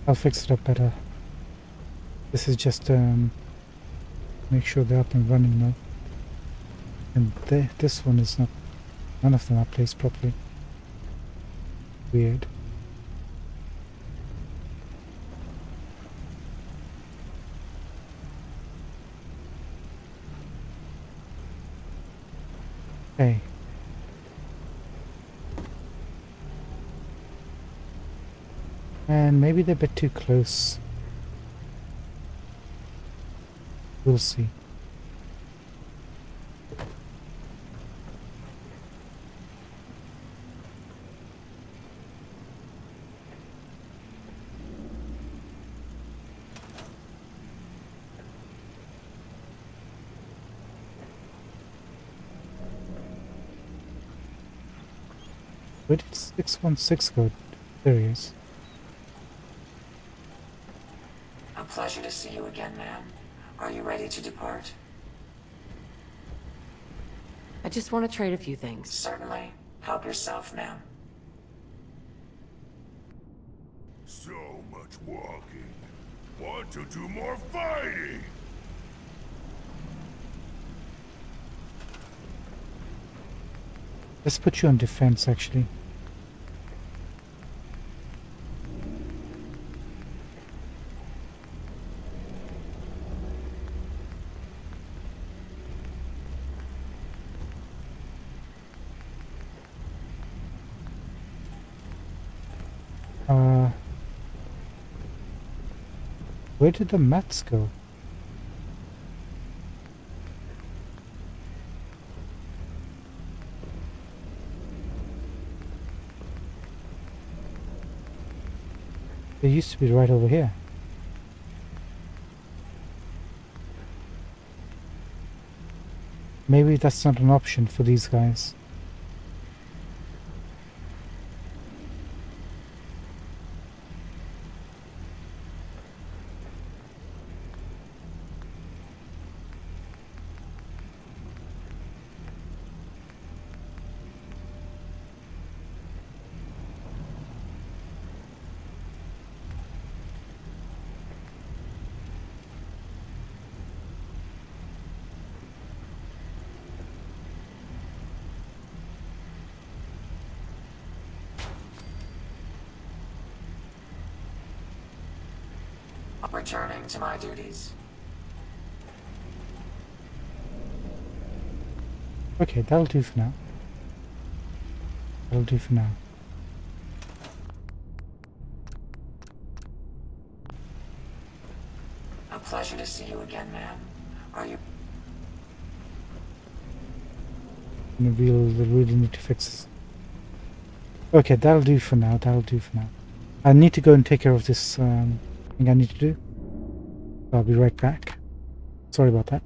I'll fix it up better. This is just um, make sure they're up and running now. And they, this one is not, none of them are placed properly. Weird. Okay. And maybe they're a bit too close. We'll see. Where did six one six go? There he is. A pleasure to see you again, ma'am. Are you ready to depart? I just want to trade a few things. Certainly. Help yourself, ma'am. So much walking. Want to do more fighting? Let's put you on defense, actually. Uh, where did the mats go? They used to be right over here. Maybe that's not an option for these guys. Returning to my duties. Okay, that'll do for now. That'll do for now. A pleasure to see you again, ma'am. Are you... And we'll really need to fix this. Okay, that'll do for now. That'll do for now. I need to go and take care of this um, thing I need to do. I'll be right back. Sorry about that.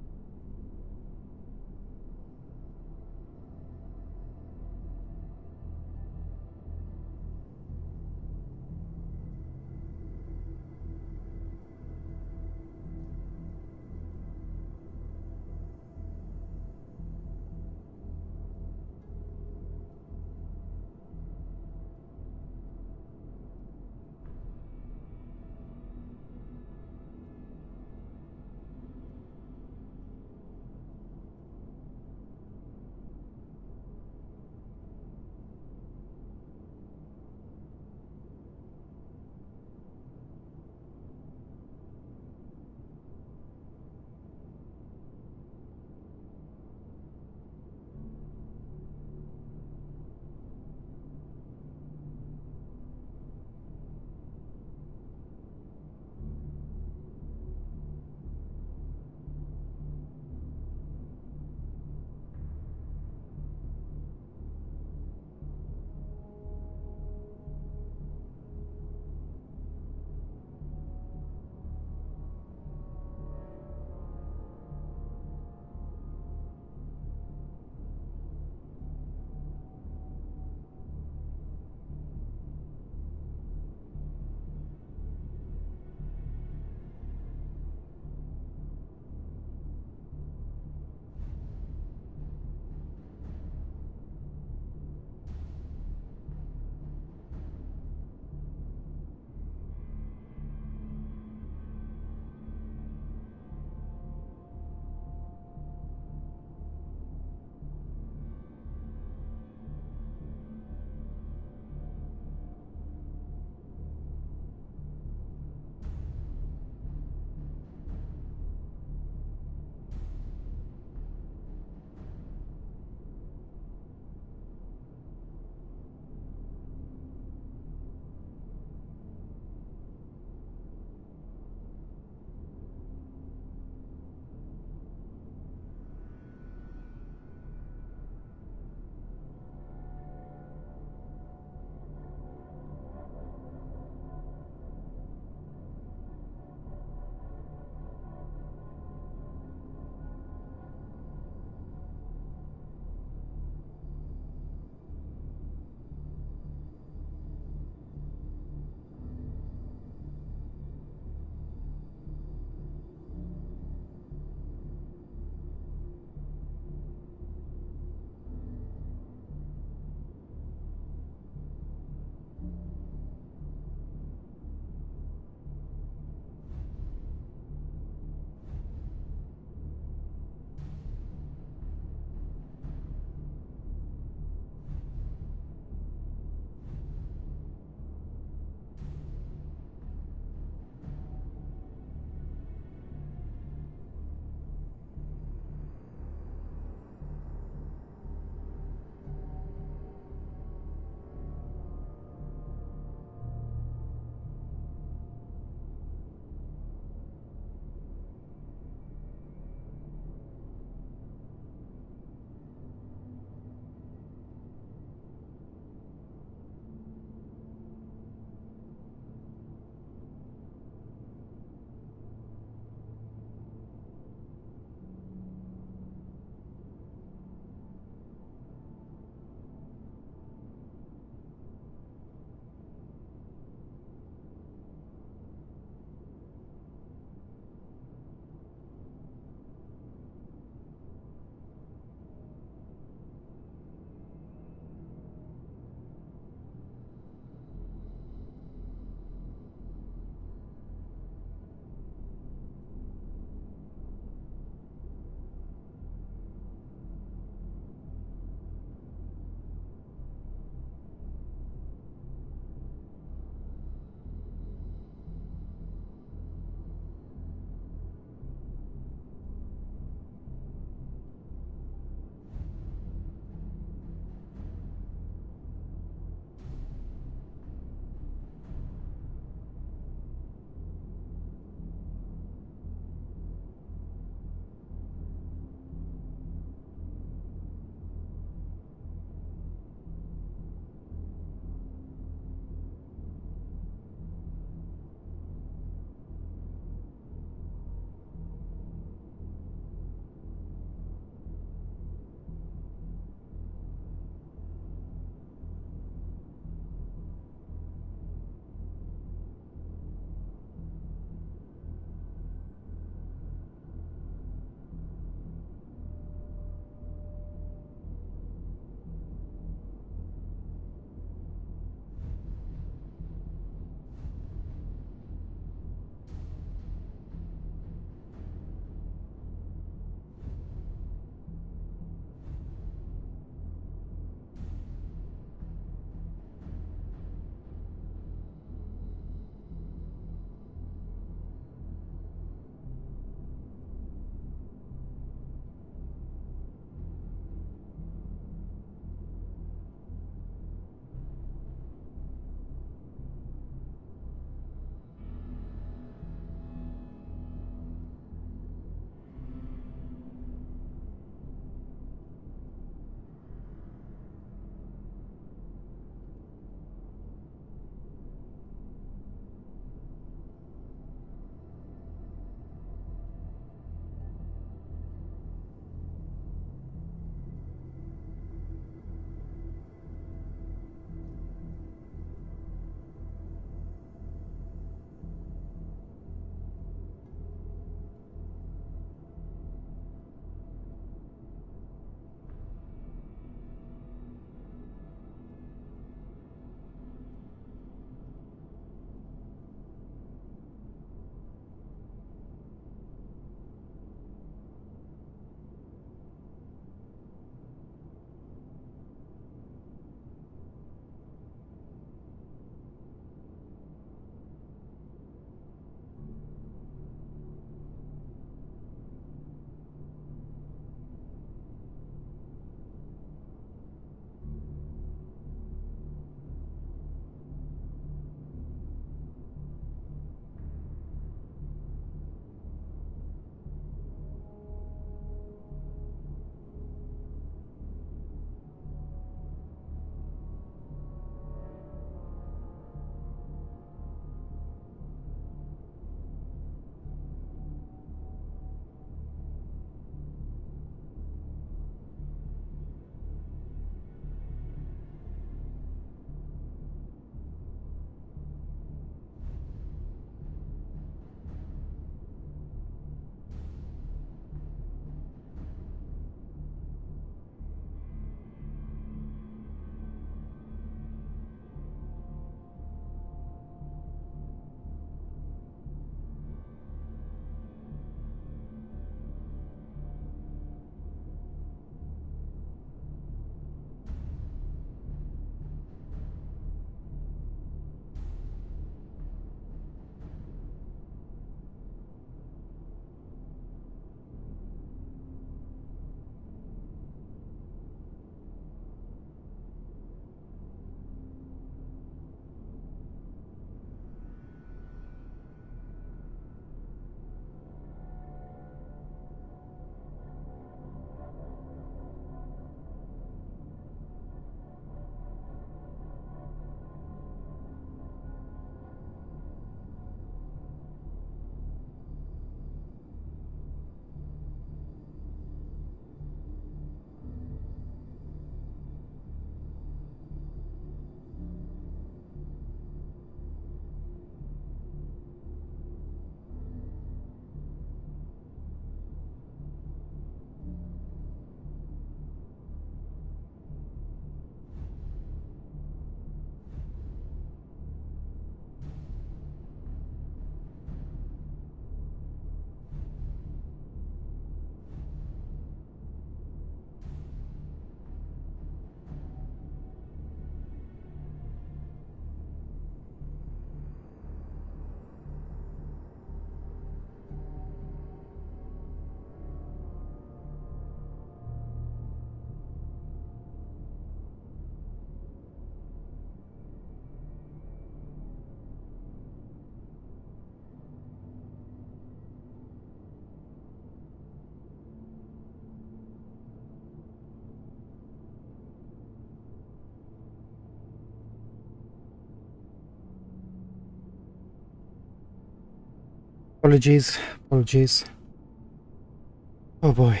Apologies, apologies. Oh boy.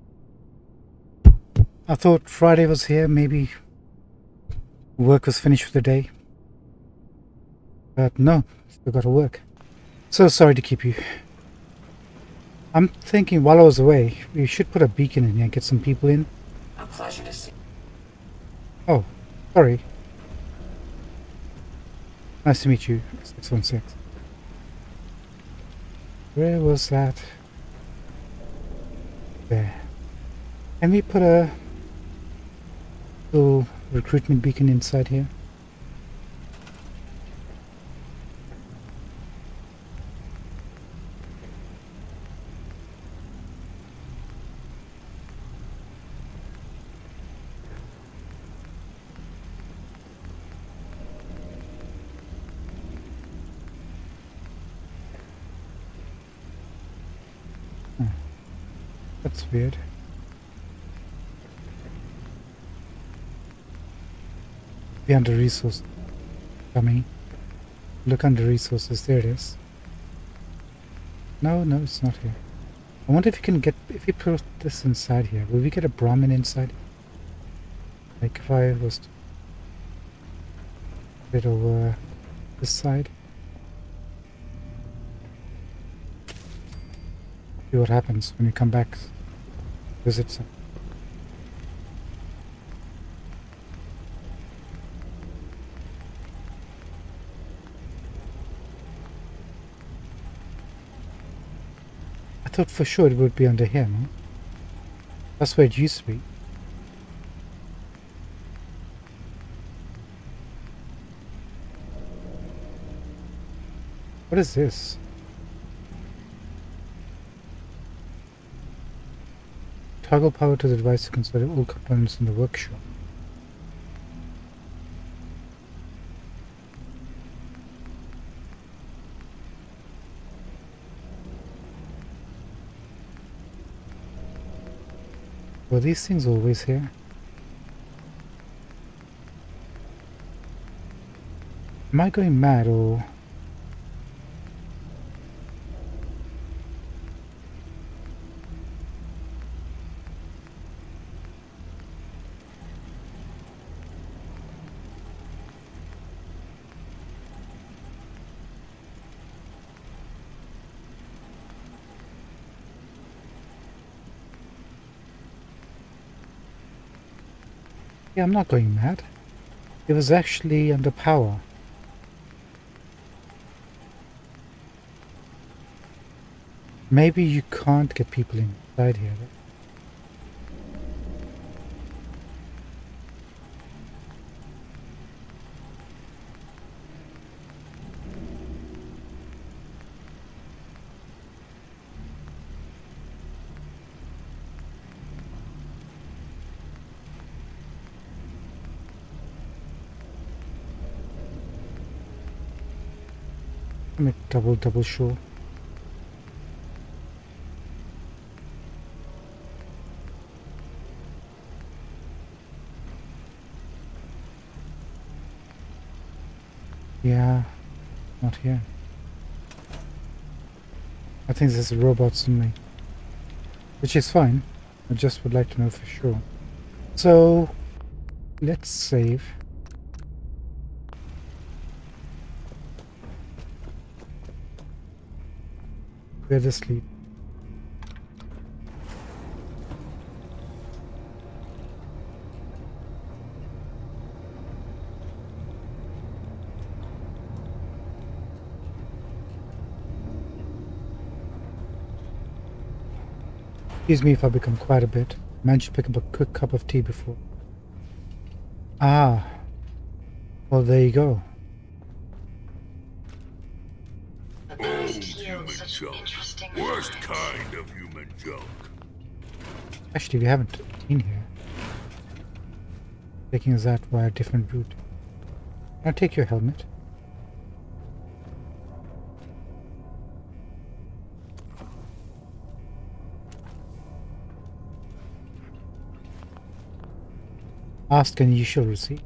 I thought Friday was here, maybe work was finished for the day. But no, still gotta work. So sorry to keep you. I'm thinking while I was away, we should put a beacon in here and get some people in. A pleasure to see. Oh, sorry. Nice to meet you, six one six. Where was that? There. Can we put a little recruitment beacon inside here? That's weird. Be under resources. Dummy. Look under resources. There it is. No, no, it's not here. I wonder if you can get, if you put this inside here, will we get a Brahmin inside? Like if I was to put it over this side. See what happens when you come back. Visit some. I thought for sure it would be under here, no? That's where it used to be. What is this? Toggle power to the device to consider all components in the workshop. Were these things always here? Am I going mad or... Yeah, I'm not going mad. It was actually under power. Maybe you can't get people inside here. Let me double double sure. Yeah, not here. I think there's robots in me, which is fine. I just would like to know for sure. So let's save. Where to sleep? Excuse me if I become quiet a bit. Managed to pick up a quick cup of tea before. Ah. Well, there you go. The past yield such interesting Worst finds. kind of human junk. Actually, we haven't been here. Taking that via a different route. Now take your helmet. Ask and you shall receive.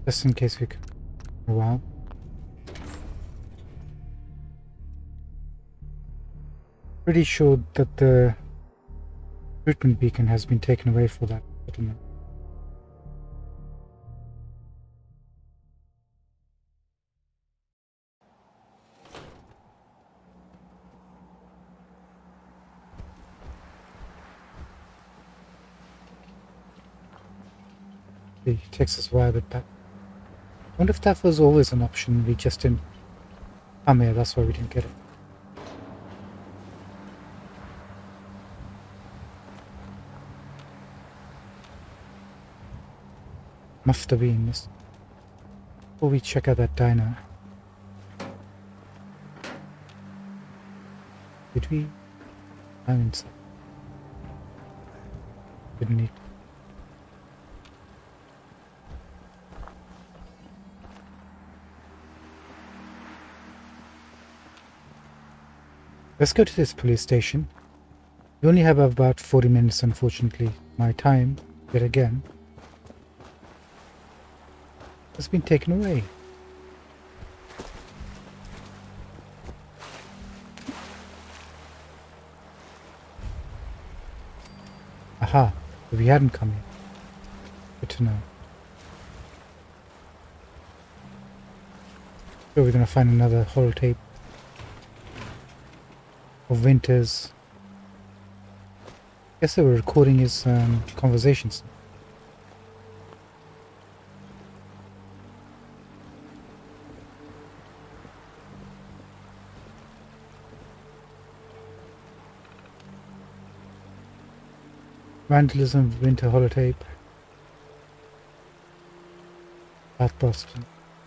Just in case we can. Wow. Pretty sure that the recruitment beacon has been taken away for that settlement. He takes us way a bit back. I wonder if that was always an option, we just didn't come here, that's why we didn't get it. Must have been this. Before we check out that diner. Did we? I'm inside. Didn't need. Let's go to this police station. We only have about forty minutes, unfortunately. My time, yet again, has been taken away. Aha, we hadn't come in. Good to know. So we're gonna find another holotape of Winters. Guess they were recording his um, conversations. Vandalism, Winter holotape. South Boston.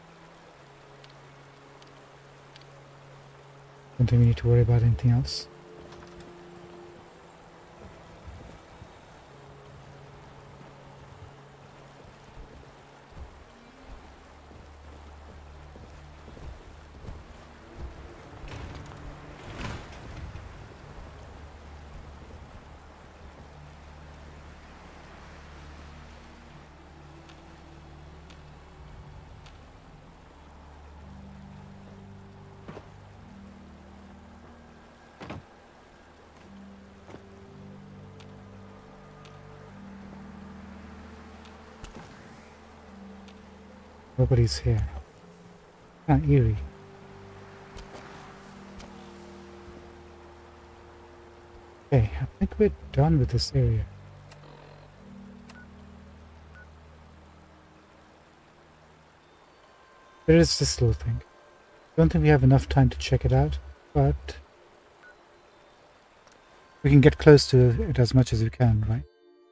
Don't think we need to worry about anything else. Nobody's here. Not eerie. Okay, I think we're done with this area. There is this little thing. Don't think we have enough time to check it out, but we can get close to it as much as we can, right?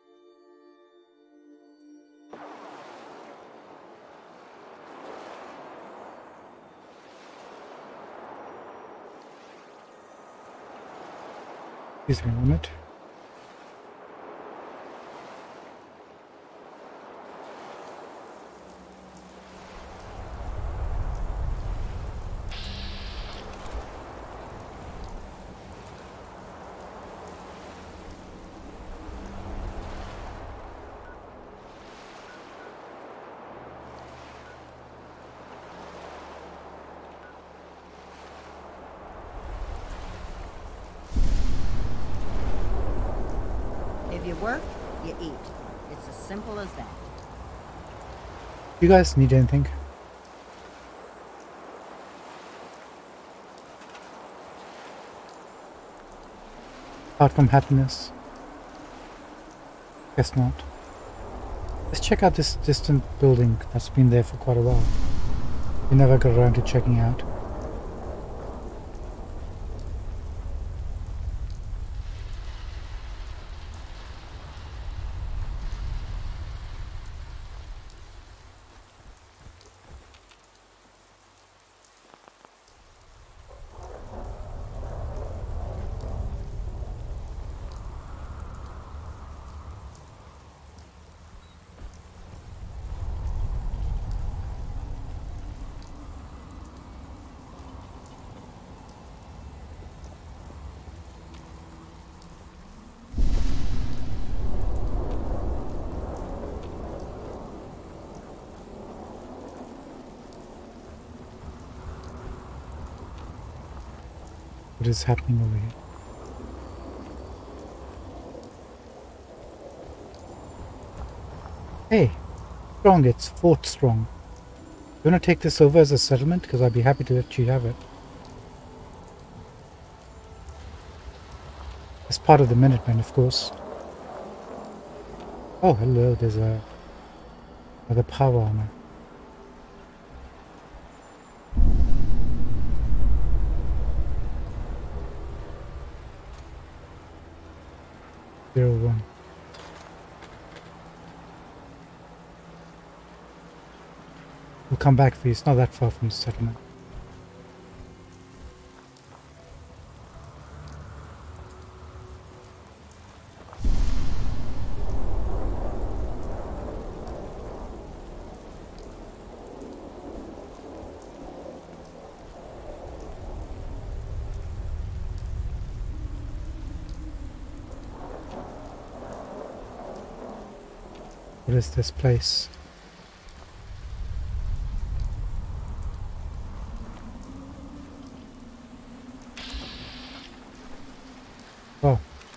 Excuse me a moment. If you work, you eat. It's as simple as that. You guys need anything? Apart from happiness? Guess not. Let's check out this distant building that's been there for quite a while. We never got around to checking out. what is happening over here. Hey, strong, it's Fort Strong. You want to take this over as a settlement? Because I'd be happy to let you have it. It's part of the Minutemen, of course. Oh, hello, there's a another power armor. Zero one. We'll come back for you. It's not that far from the settlement. What is this place? Oh.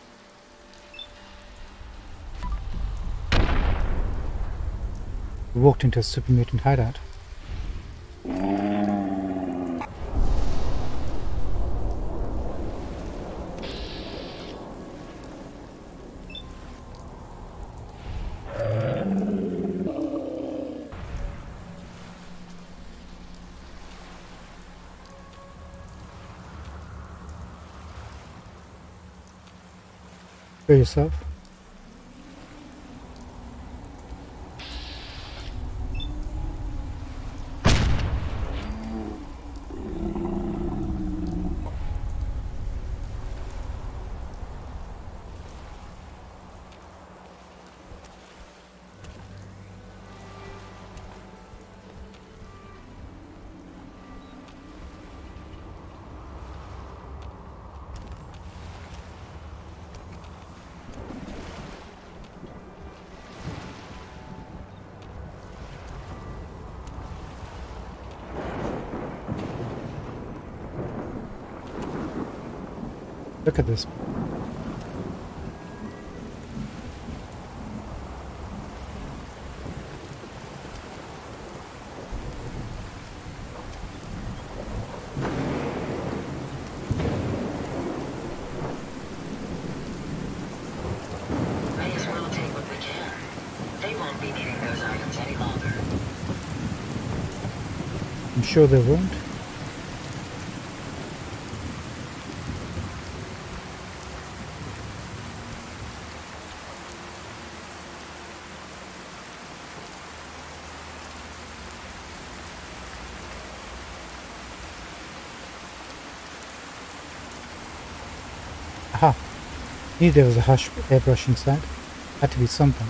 We walked into a super mutant hideout. Show yourself. Look at this. May as well take what we can. They won't be needing those items any longer. I'm sure they won't. Aha! Knew there was a hush airbrush inside. Had to be something.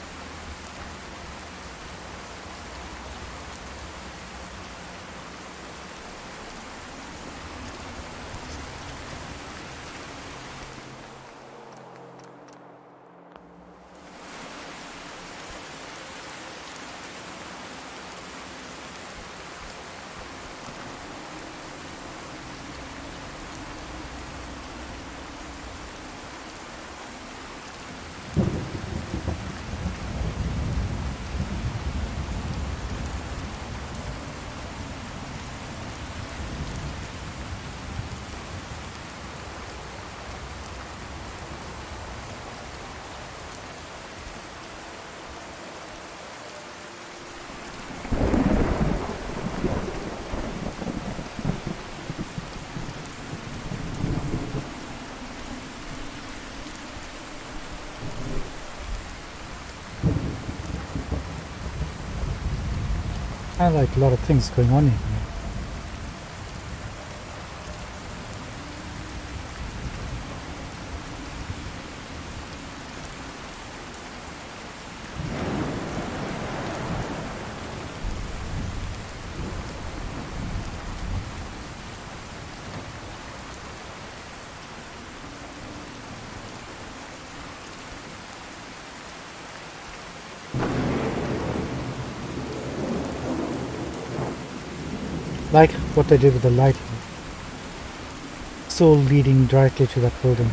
I like a lot of things going on in here. Like what they did with the lighting. it's all leading directly to that building.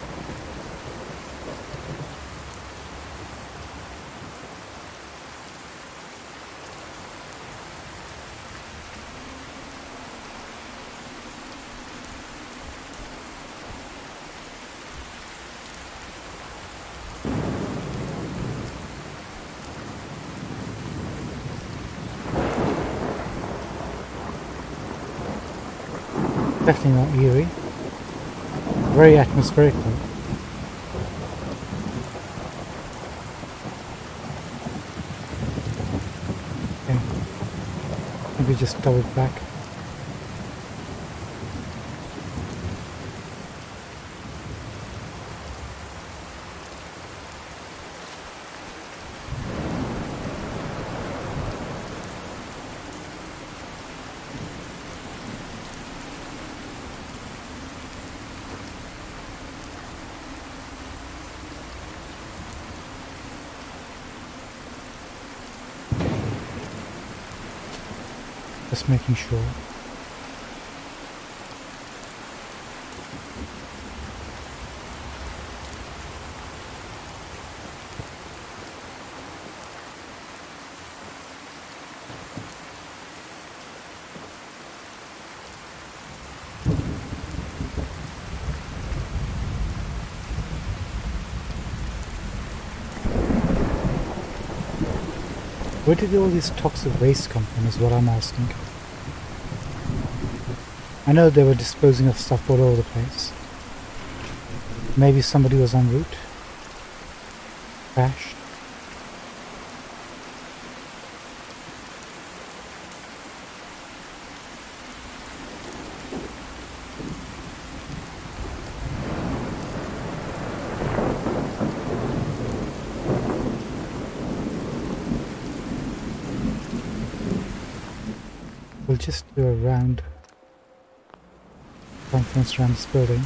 Definitely not eerie. Very atmospheric though. Okay. Maybe just double back. Just making sure. Where did all these toxic waste come from is what I'm asking. I know they were disposing of stuff all over the place. Maybe somebody was en route. Crashed. We'll just do a round conference around this building.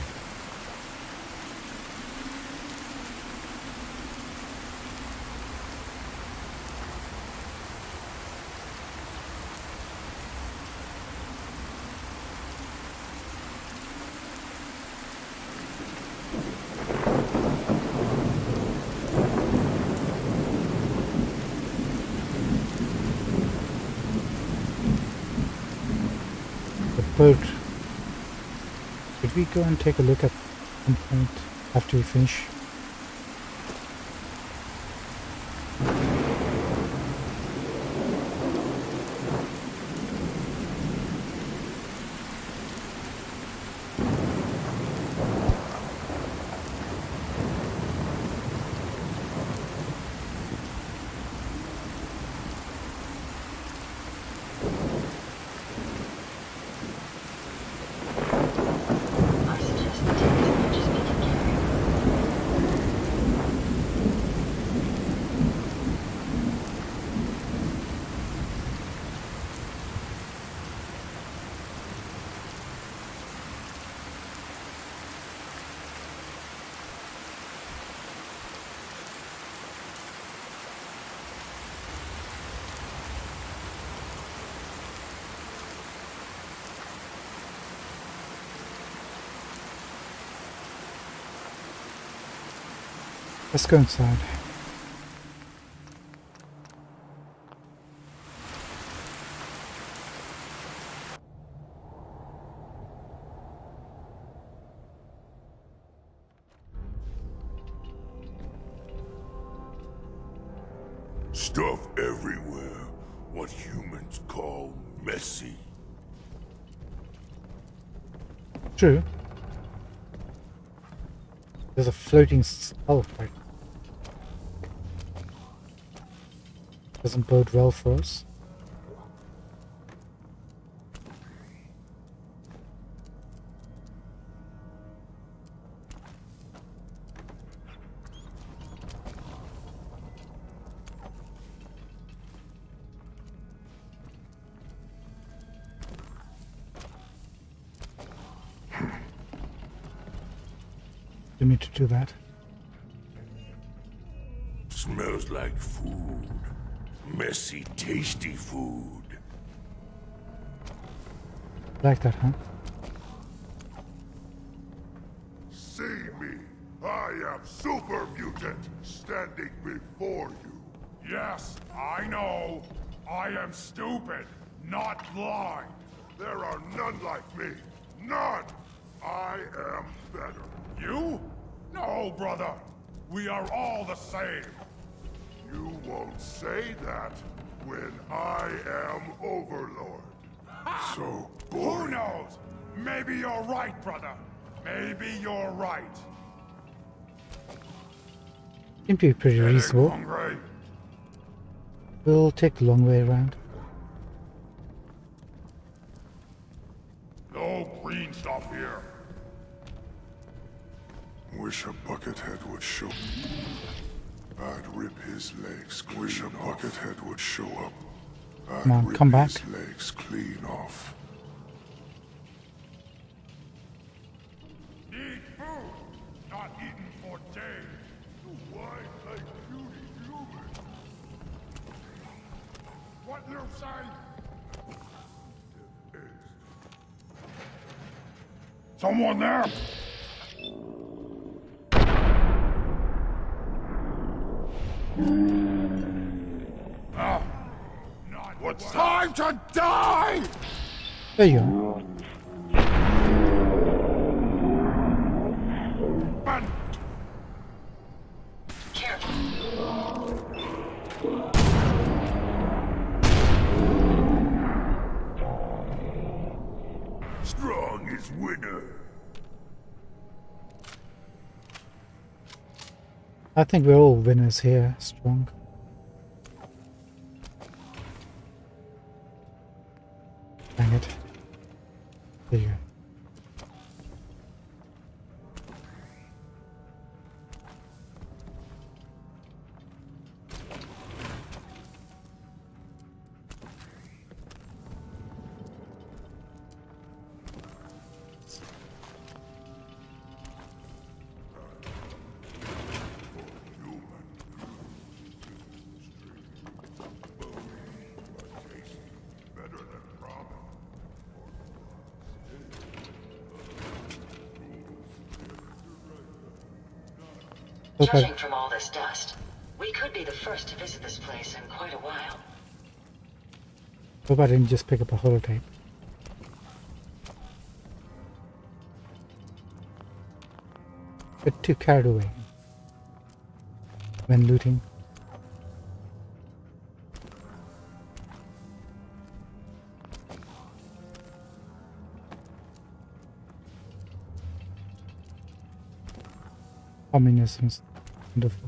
The boat. Should we go and take a look at some point after we finish? Let's go inside. Stuff everywhere. What humans call messy. True. There's a floating skull right now. Doesn't bode well for us. You need to do that. Smells like food. Messy, tasty food. Like that, huh? bucket standing before you. Yes, I know. I am stupid, not blind. There are none like me. None! I am better. You? No, brother. We are all the same. You won't say that when I am Overlord. So boring. Who knows? Maybe you're right, brother. Maybe you're right. Seem to be pretty Getting reasonable. hungry? We'll take the long way around. No green stuff here. Wish a Buckethead would show. I'd rip his legs. Wish a Buckethead would show up. I'd Come on, rip come back. his legs clean off. Need food, not eaten for days. Why like beauty human? What you say? Someone there? Ah, not what's time to die? There you are. Man. Strong is winner. I think we're all winners here, Strong. Dang it. There you go. Okay. Judging from all this dust, we could be the first to visit this place in quite a while. Hope I didn't just pick up a holotape. Get too carried away when looting. Communism is wonderful.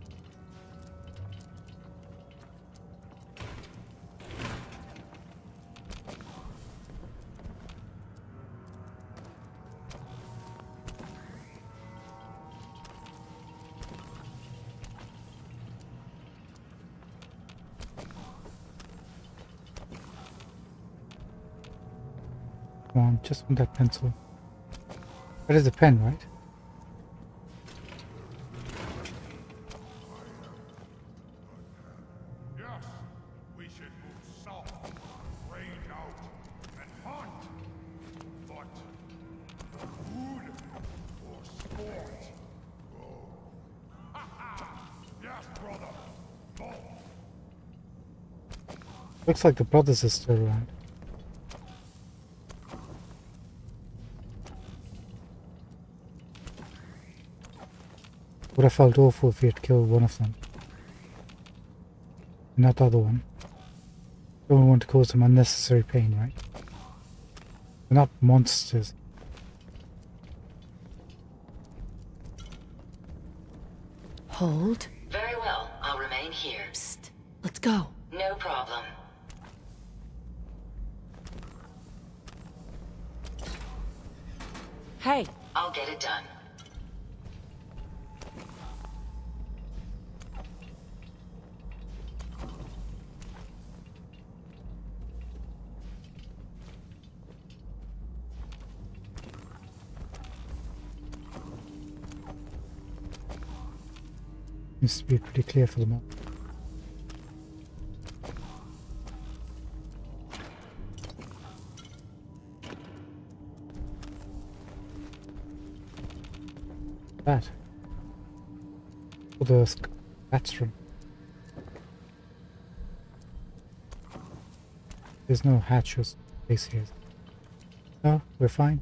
Come on, just want that pencil. That is a pen, right? Looks like the brothers are still around. Would have felt awful if we had killed one of them. Not the other one. Don't want to cause them unnecessary pain, right? They're not monsters. Hold. Very well, I'll remain here. Psst. Let's go. No problem. Hey. I'll get it done. Needs to be pretty clear for the map. That. for the stats room. There's no hatch or space here. No, we're fine.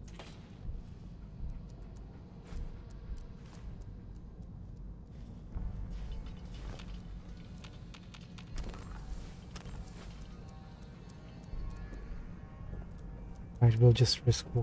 Right, we'll just risk walk.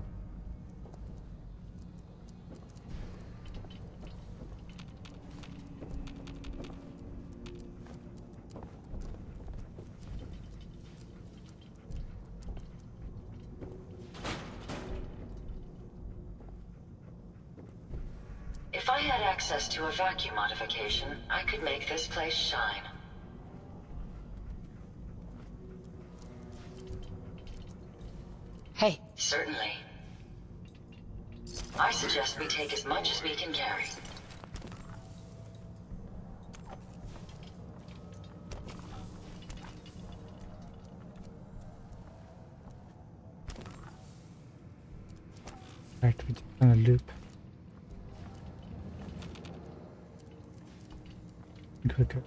If I had access to a vacuum modification, I could make this place shine. Hey. Certainly. I suggest we take as much as we can carry. Right, we're just on a loop. Quicker.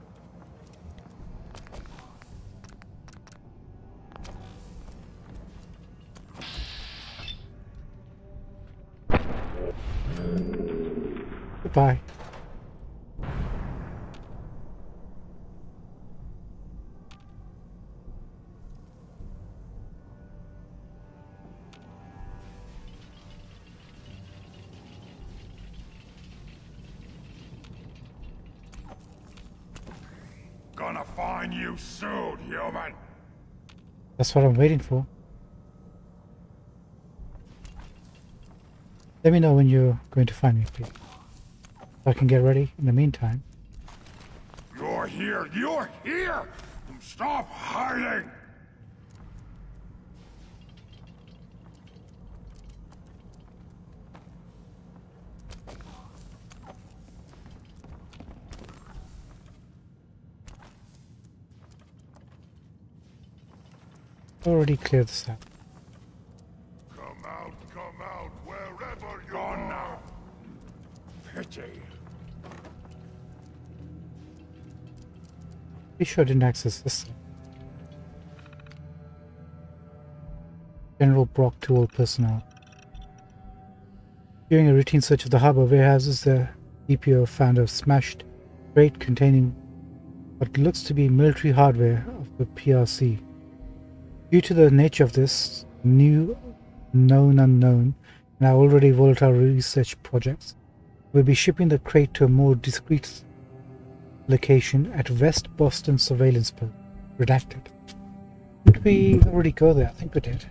Goodbye. Gonna find you soon, human. That's what I'm waiting for. Let me know when you're going to find me, please. So I can get ready in the meantime. You're here! You're here! Stop hiding! Already cleared this out. Come out, come out, wherever you're gone now. Pity. Be sure I didn't access this thing. General Brock to all personnel. During a routine search of the harbor warehouses, the D P O found a smashed crate containing what looks to be military hardware of the P R C. Due to the nature of this new known unknown and our already volatile research projects, we'll be shipping the crate to a more discreet location at West Boston Surveillance Post. Redacted. Did we already go there? I think we did.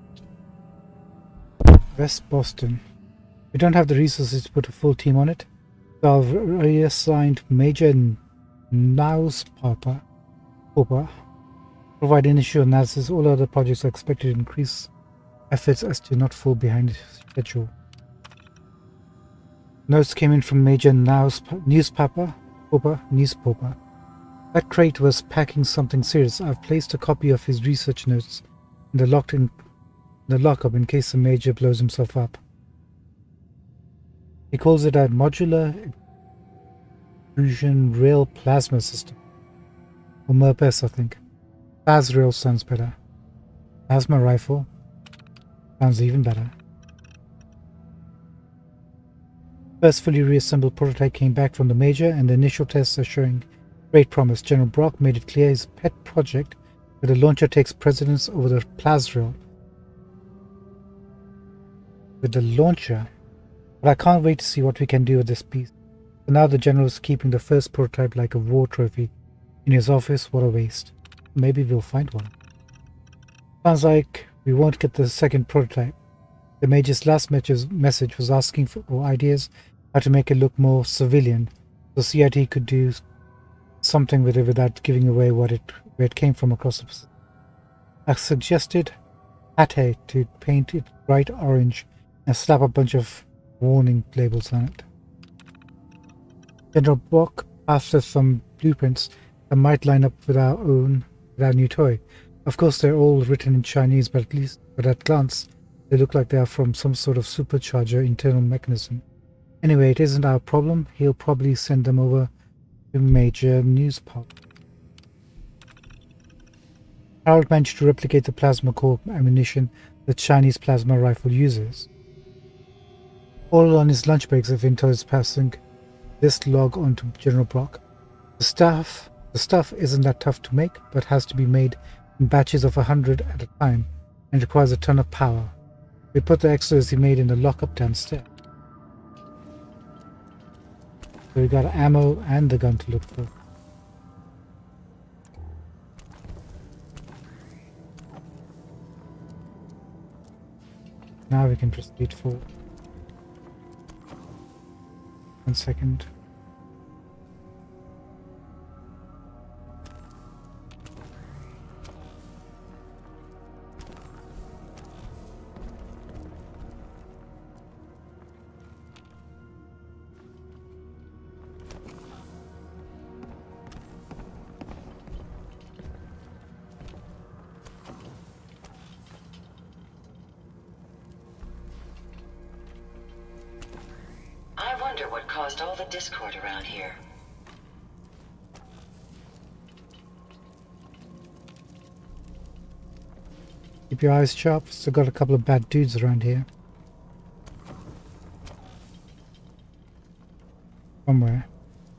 West Boston. We don't have the resources to put a full team on it, so I've reassigned Major Nauspaper provide initial analysis. All other projects are expected to increase efforts as to not fall behind schedule. Notes came in from Major Nausp Newspaper, Popper, Newspaper. That crate was packing something serious. I've placed a copy of his research notes in the locked in the lockup in case the Major blows himself up. He calls it a modular extrusion rail plasma system, or M R P E S, I think. Plasrail sounds better. Plasma rifle sounds even better. First fully reassembled prototype came back from the Major, and the initial tests are showing great promise. General Brock made it clear his pet project where the launcher takes precedence over the Plasrail. With the launcher, but I can't wait to see what we can do with this piece. So now the General is keeping the first prototype like a war trophy in his office. What a waste. Maybe we'll find one. Sounds like we won't get the second prototype. The Major's last message was asking for ideas how to make it look more civilian, so C I T could do something with it without giving away what it where it came from across the Pacific. I suggested Hattie to paint it bright orange and slap a bunch of warning labels on it. General Brock asked us some blueprints that might line up with our own, with our new toy. Of course, they're all written in Chinese, but at least, but at glance, they look like they are from some sort of supercharger internal mechanism. Anyway, it isn't our problem. He'll probably send them over to major news pulp. Harold managed to replicate the plasma core ammunition the Chinese plasma rifle uses. All on his lunch breaks, Vinto is passing this log on to General Brock. The stuff, the stuff isn't that tough to make, but has to be made in batches of a hundred at a time and requires a ton of power. We put the extras he made in the lockup downstairs. So we got ammo and the gun to look for. Now we can proceed forward. One second. I wonder what caused all the discord around here. Keep your eyes sharp. Still got a couple of bad dudes around here. Somewhere.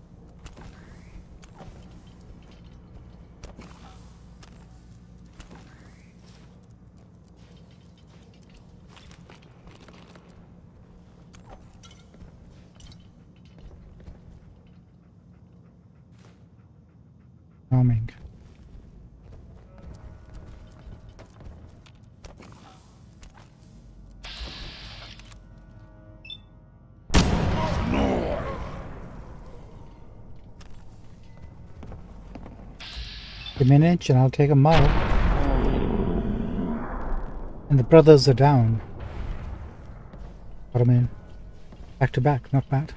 Charming. Give me an inch and I'll take a mile. And the brothers are down. Got them in. Back to back, not bad.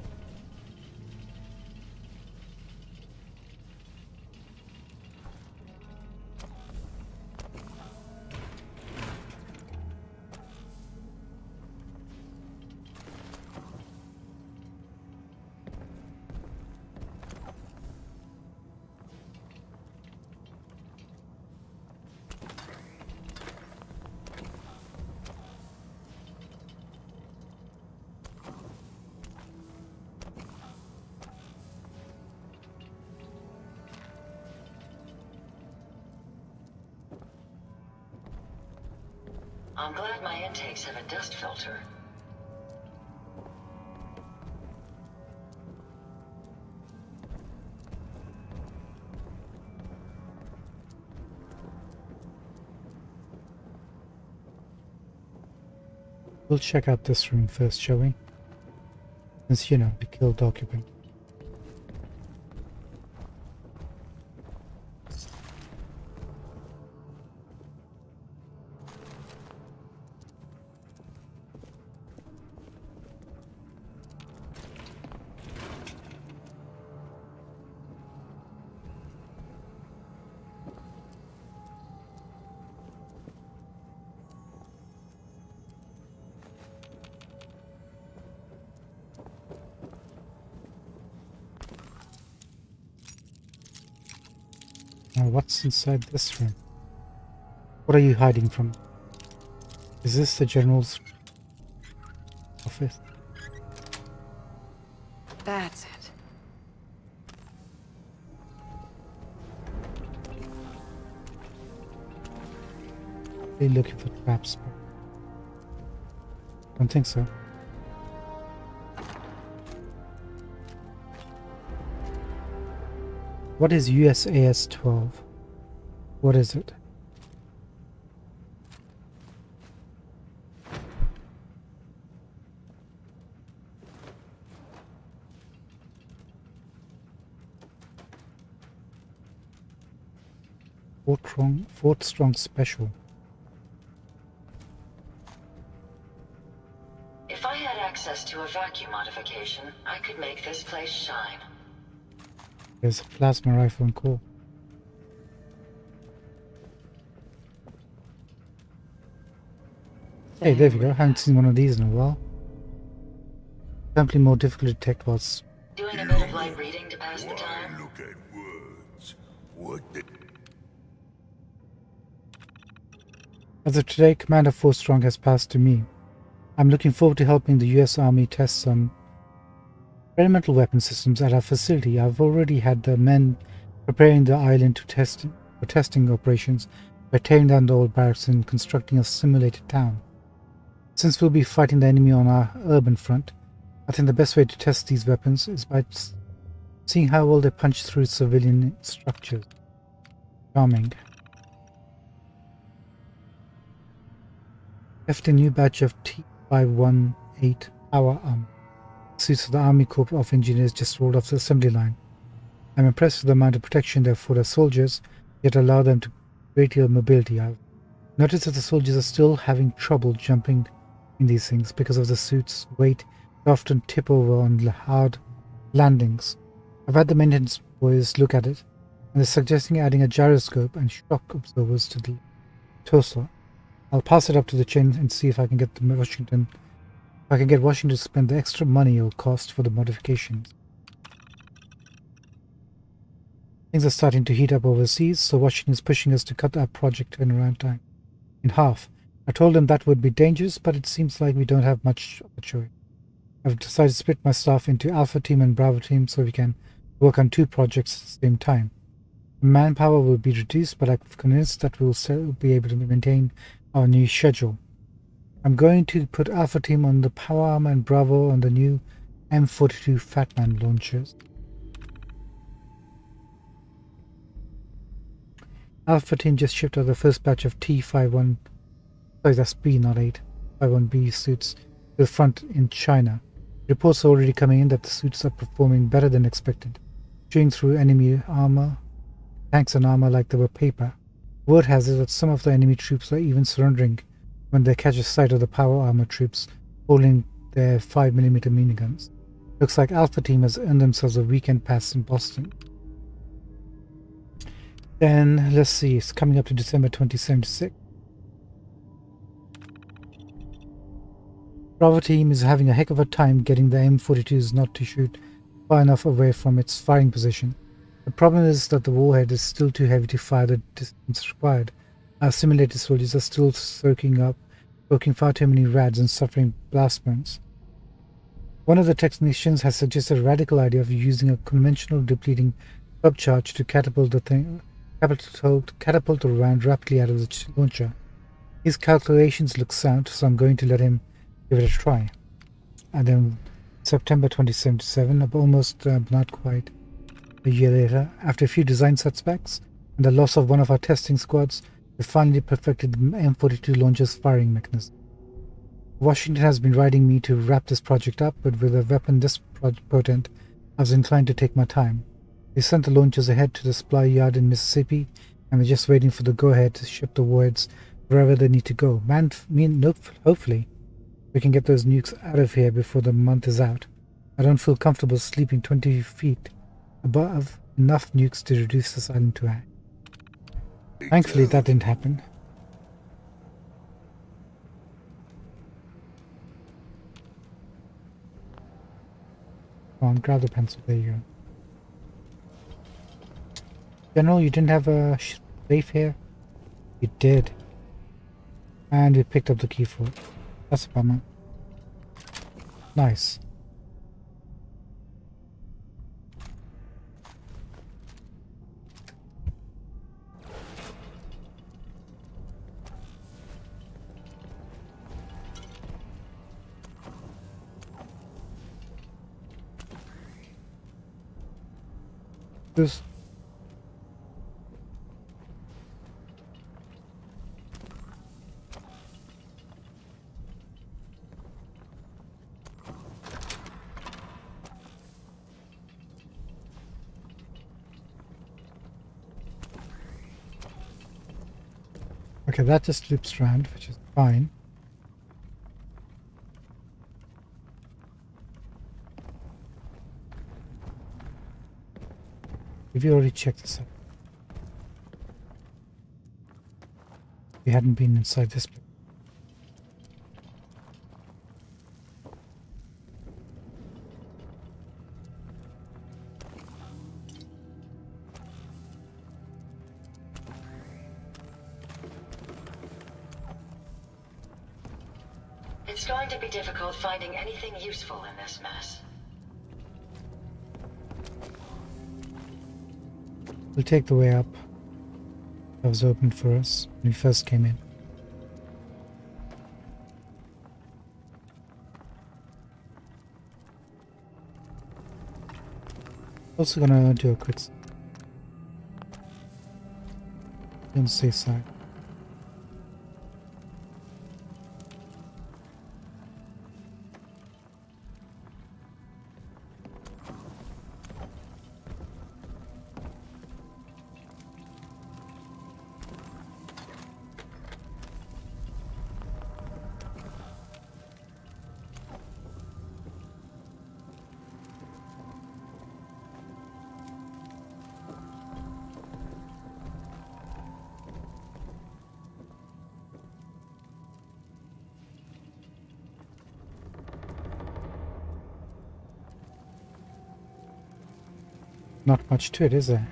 I'm glad my intakes have a dust filter. We'll check out this room first, shall we? Since, you know, we killed the occupant. Now, what's inside this room? What are you hiding from? Is this the General's office? That's it. Are you looking for traps? Don't think so. What is U S A S twelve? What is it? Fort Strong, Fort Strong Special. If I had access to a vacuum modification, I could make this place shine. There's a plasma rifle and core. Hey, there we go. Haven't seen one of these in a while. Simply more difficult to detect what's... Doing a bit of light reading to pass the Why time? look at words? What the... As of today, Commander Forstrong has passed to me. I'm looking forward to helping the U S Army test some experimental weapon systems at our facility. I've already had the men preparing the island to test for testing operations by tearing down the old barracks and constructing a simulated town. Since we'll be fighting the enemy on our urban front, I think the best way to test these weapons is by seeing how well they punch through civilian structures. Charming. Left a new batch of T five one eight power armor. Suits of the Army Corps of Engineers just rolled off the assembly line. I'm impressed with the amount of protection they afford our soldiers, yet allow them to great deal of mobility. I've noticed that the soldiers are still having trouble jumping in these things because of the suit's weight. They often tip over on hard landings. I've had the maintenance boys look at it, and they're suggesting adding a gyroscope and shock absorbers to the torso. I'll pass it up to the chain and see if I can get the Washington if I can get Washington to spend the extra money it'll cost for the modifications. Things are starting to heat up overseas, so Washington is pushing us to cut our project turnaround time in half. I told them that would be dangerous, but it seems like we don't have much of a choice. I've decided to split my staff into Alpha Team and Bravo Team so we can work on two projects at the same time. Manpower will be reduced, but I'm convinced that we'll still be able to maintain our new schedule. I'm going to put Alpha Team on the power armor and Bravo on the new M forty-two Fatman launchers. Alpha Team just shipped out the first batch of T fifty-one, sorry that's B not eight, fifty-one B suits to the front in China. Reports are already coming in that the suits are performing better than expected, chewing through enemy armor, tanks and armor like they were paper. Word has it that some of the enemy troops are even surrendering when they catch a sight of the power armor troops holding their five millimeter miniguns. Looks like Alpha Team has earned themselves a weekend pass in Boston. Then, let's see, it's coming up to December twenty seventy-six. Bravo Team is having a heck of a time getting the M forty-twos not to shoot far enough away from its firing position. The problem is that the warhead is still too heavy to fire the distance required. Our simulated soldiers are still soaking up, soaking far too many rads and suffering blast burns. One of the technicians has suggested a radical idea of using a conventional depleting subcharge to catapult the thing, catapult, catapult the round rapidly out of the launcher. His calculations look sound, so I'm going to let him give it a try. And then September twenty seventy-seven, almost uh, not quite a year later, after a few design setbacks and the loss of one of our testing squads, we finally perfected the M forty-two launcher's firing mechanism. Washington has been riding me to wrap this project up, but with a weapon this potent, I was inclined to take my time. We sent the launchers ahead to the supply yard in Mississippi, and we're just waiting for the go-ahead to ship the warheads wherever they need to go. Man, me, no, hopefully, we can get those nukes out of here before the month is out. I don't feel comfortable sleeping twenty feet above enough nukes to reduce this island to ash. Thankfully, that didn't happen. Come on, grab the pencil. There you go. General, you didn't have a safe here? You did. And we picked up the key for it. That's a bummer. Nice. This. Okay, that just loops around, which is fine. Have you already checked this out? We hadn't been inside this place. It's going to be difficult finding anything useful in this mess. We'll take the way up. That was open for us when we first came in. Also gonna do a quick on the safe side. Not much to it, is there?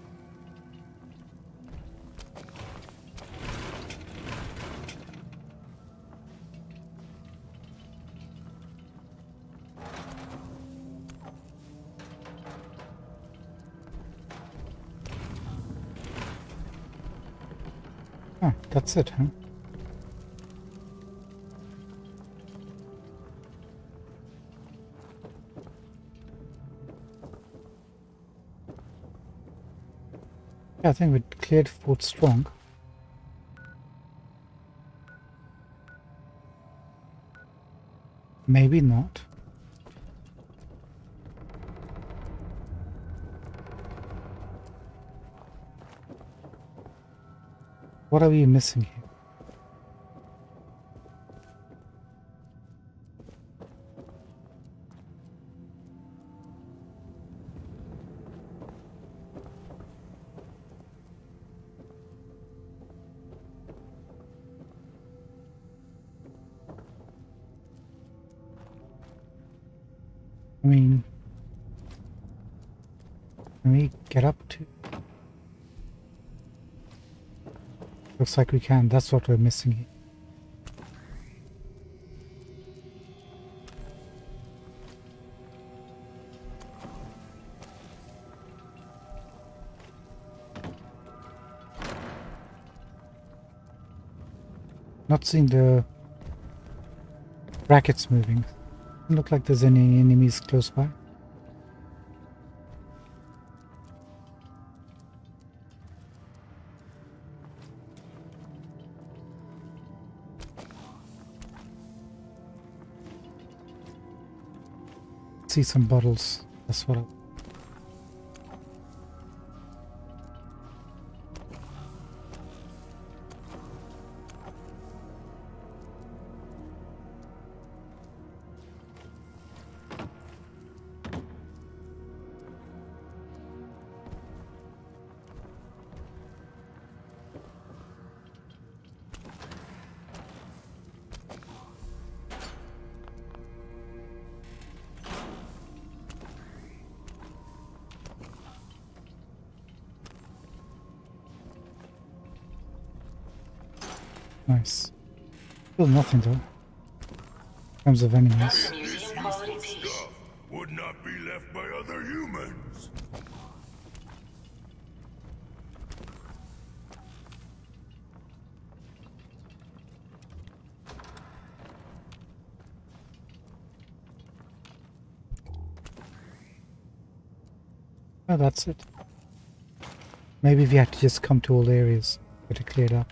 Ah, that's it, huh? I think we cleared Fort Strong. Maybe not. What are we missing here? I mean, can we get up to? Looks like we can. That's what we're missing here. Not seeing the brackets moving. Doesn't look like there's any enemies close by. See some bottles. That's what I... Nice. Still nothing though. In terms of enemies. Museum quality piece. Stuff would not be left by other humans. Oh, that's it. Maybe we had to just come to all areas, get it cleared up.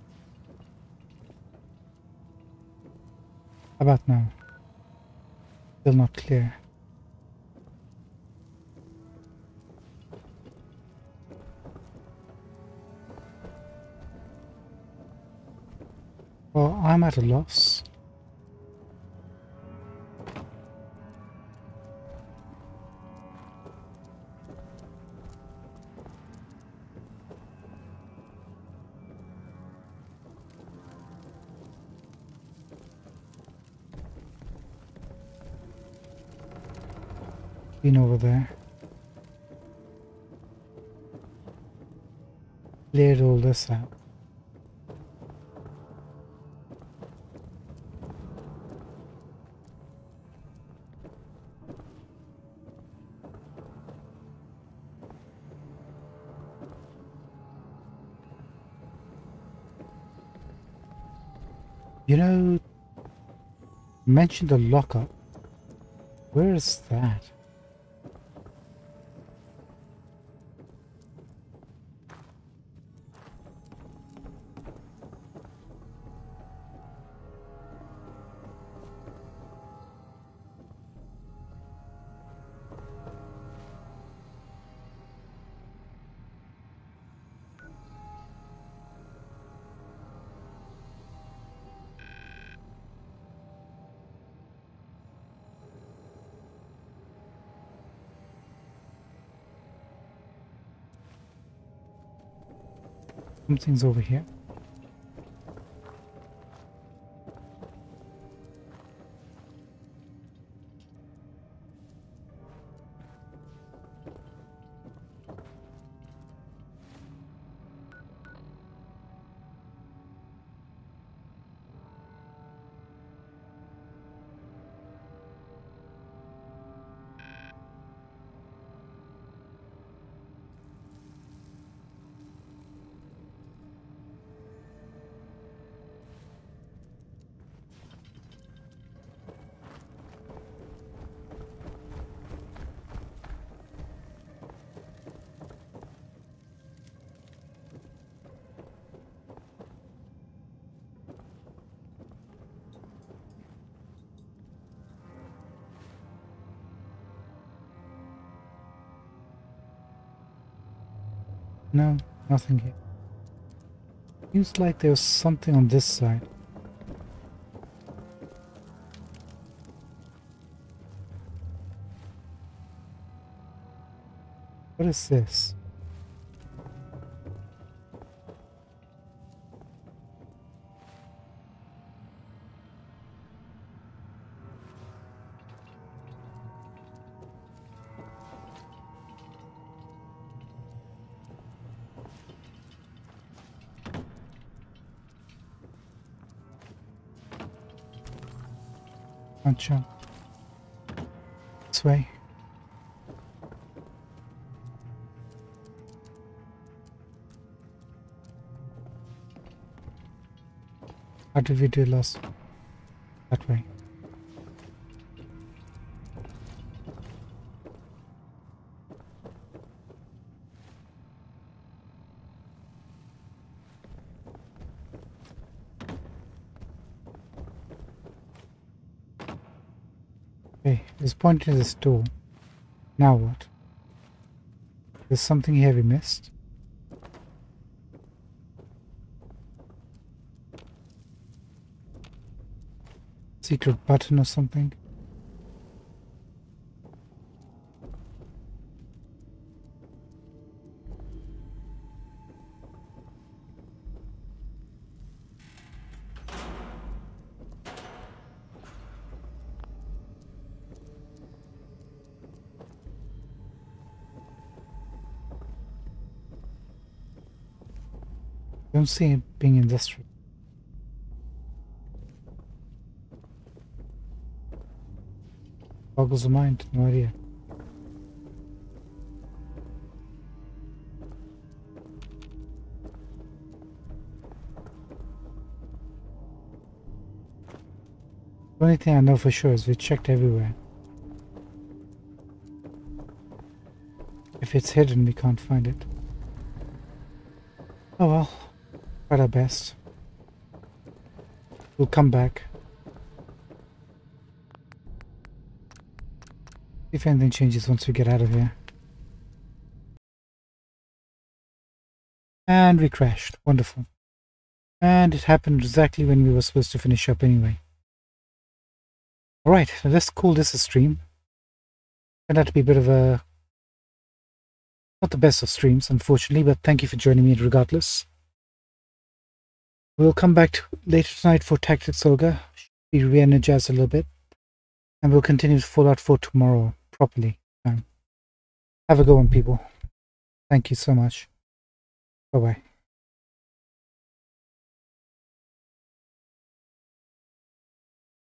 How about now? Still not clear. Well, I'm at a loss. Been over there. Cleared all this out. You know, mentioned the lockup. Where is that? Something's over here. No, nothing here. Seems like there was something on this side. What is this? Jump this way. How did we do last? That way. Okay, it's pointing to this door. Now what? There's something here we missed. Secret button or something. Don't see it being industrial. Boggles the mind, no idea. The only thing I know for sure is we checked everywhere. If it's hidden, we can't find it. Oh well. Tried our best. We'll come back. If anything changes once we get out of here. And we crashed. Wonderful. And it happened exactly when we were supposed to finish up anyway. Alright, let's call this a stream. Turned out to be a bit of a... not the best of streams, unfortunately, but thank you for joining me regardless. We'll come back to later tonight for Tactics Olga. Be re-energized a little bit. And we'll continue Fallout four tomorrow, properly. Um, have a good one, people. Thank you so much. Bye-bye.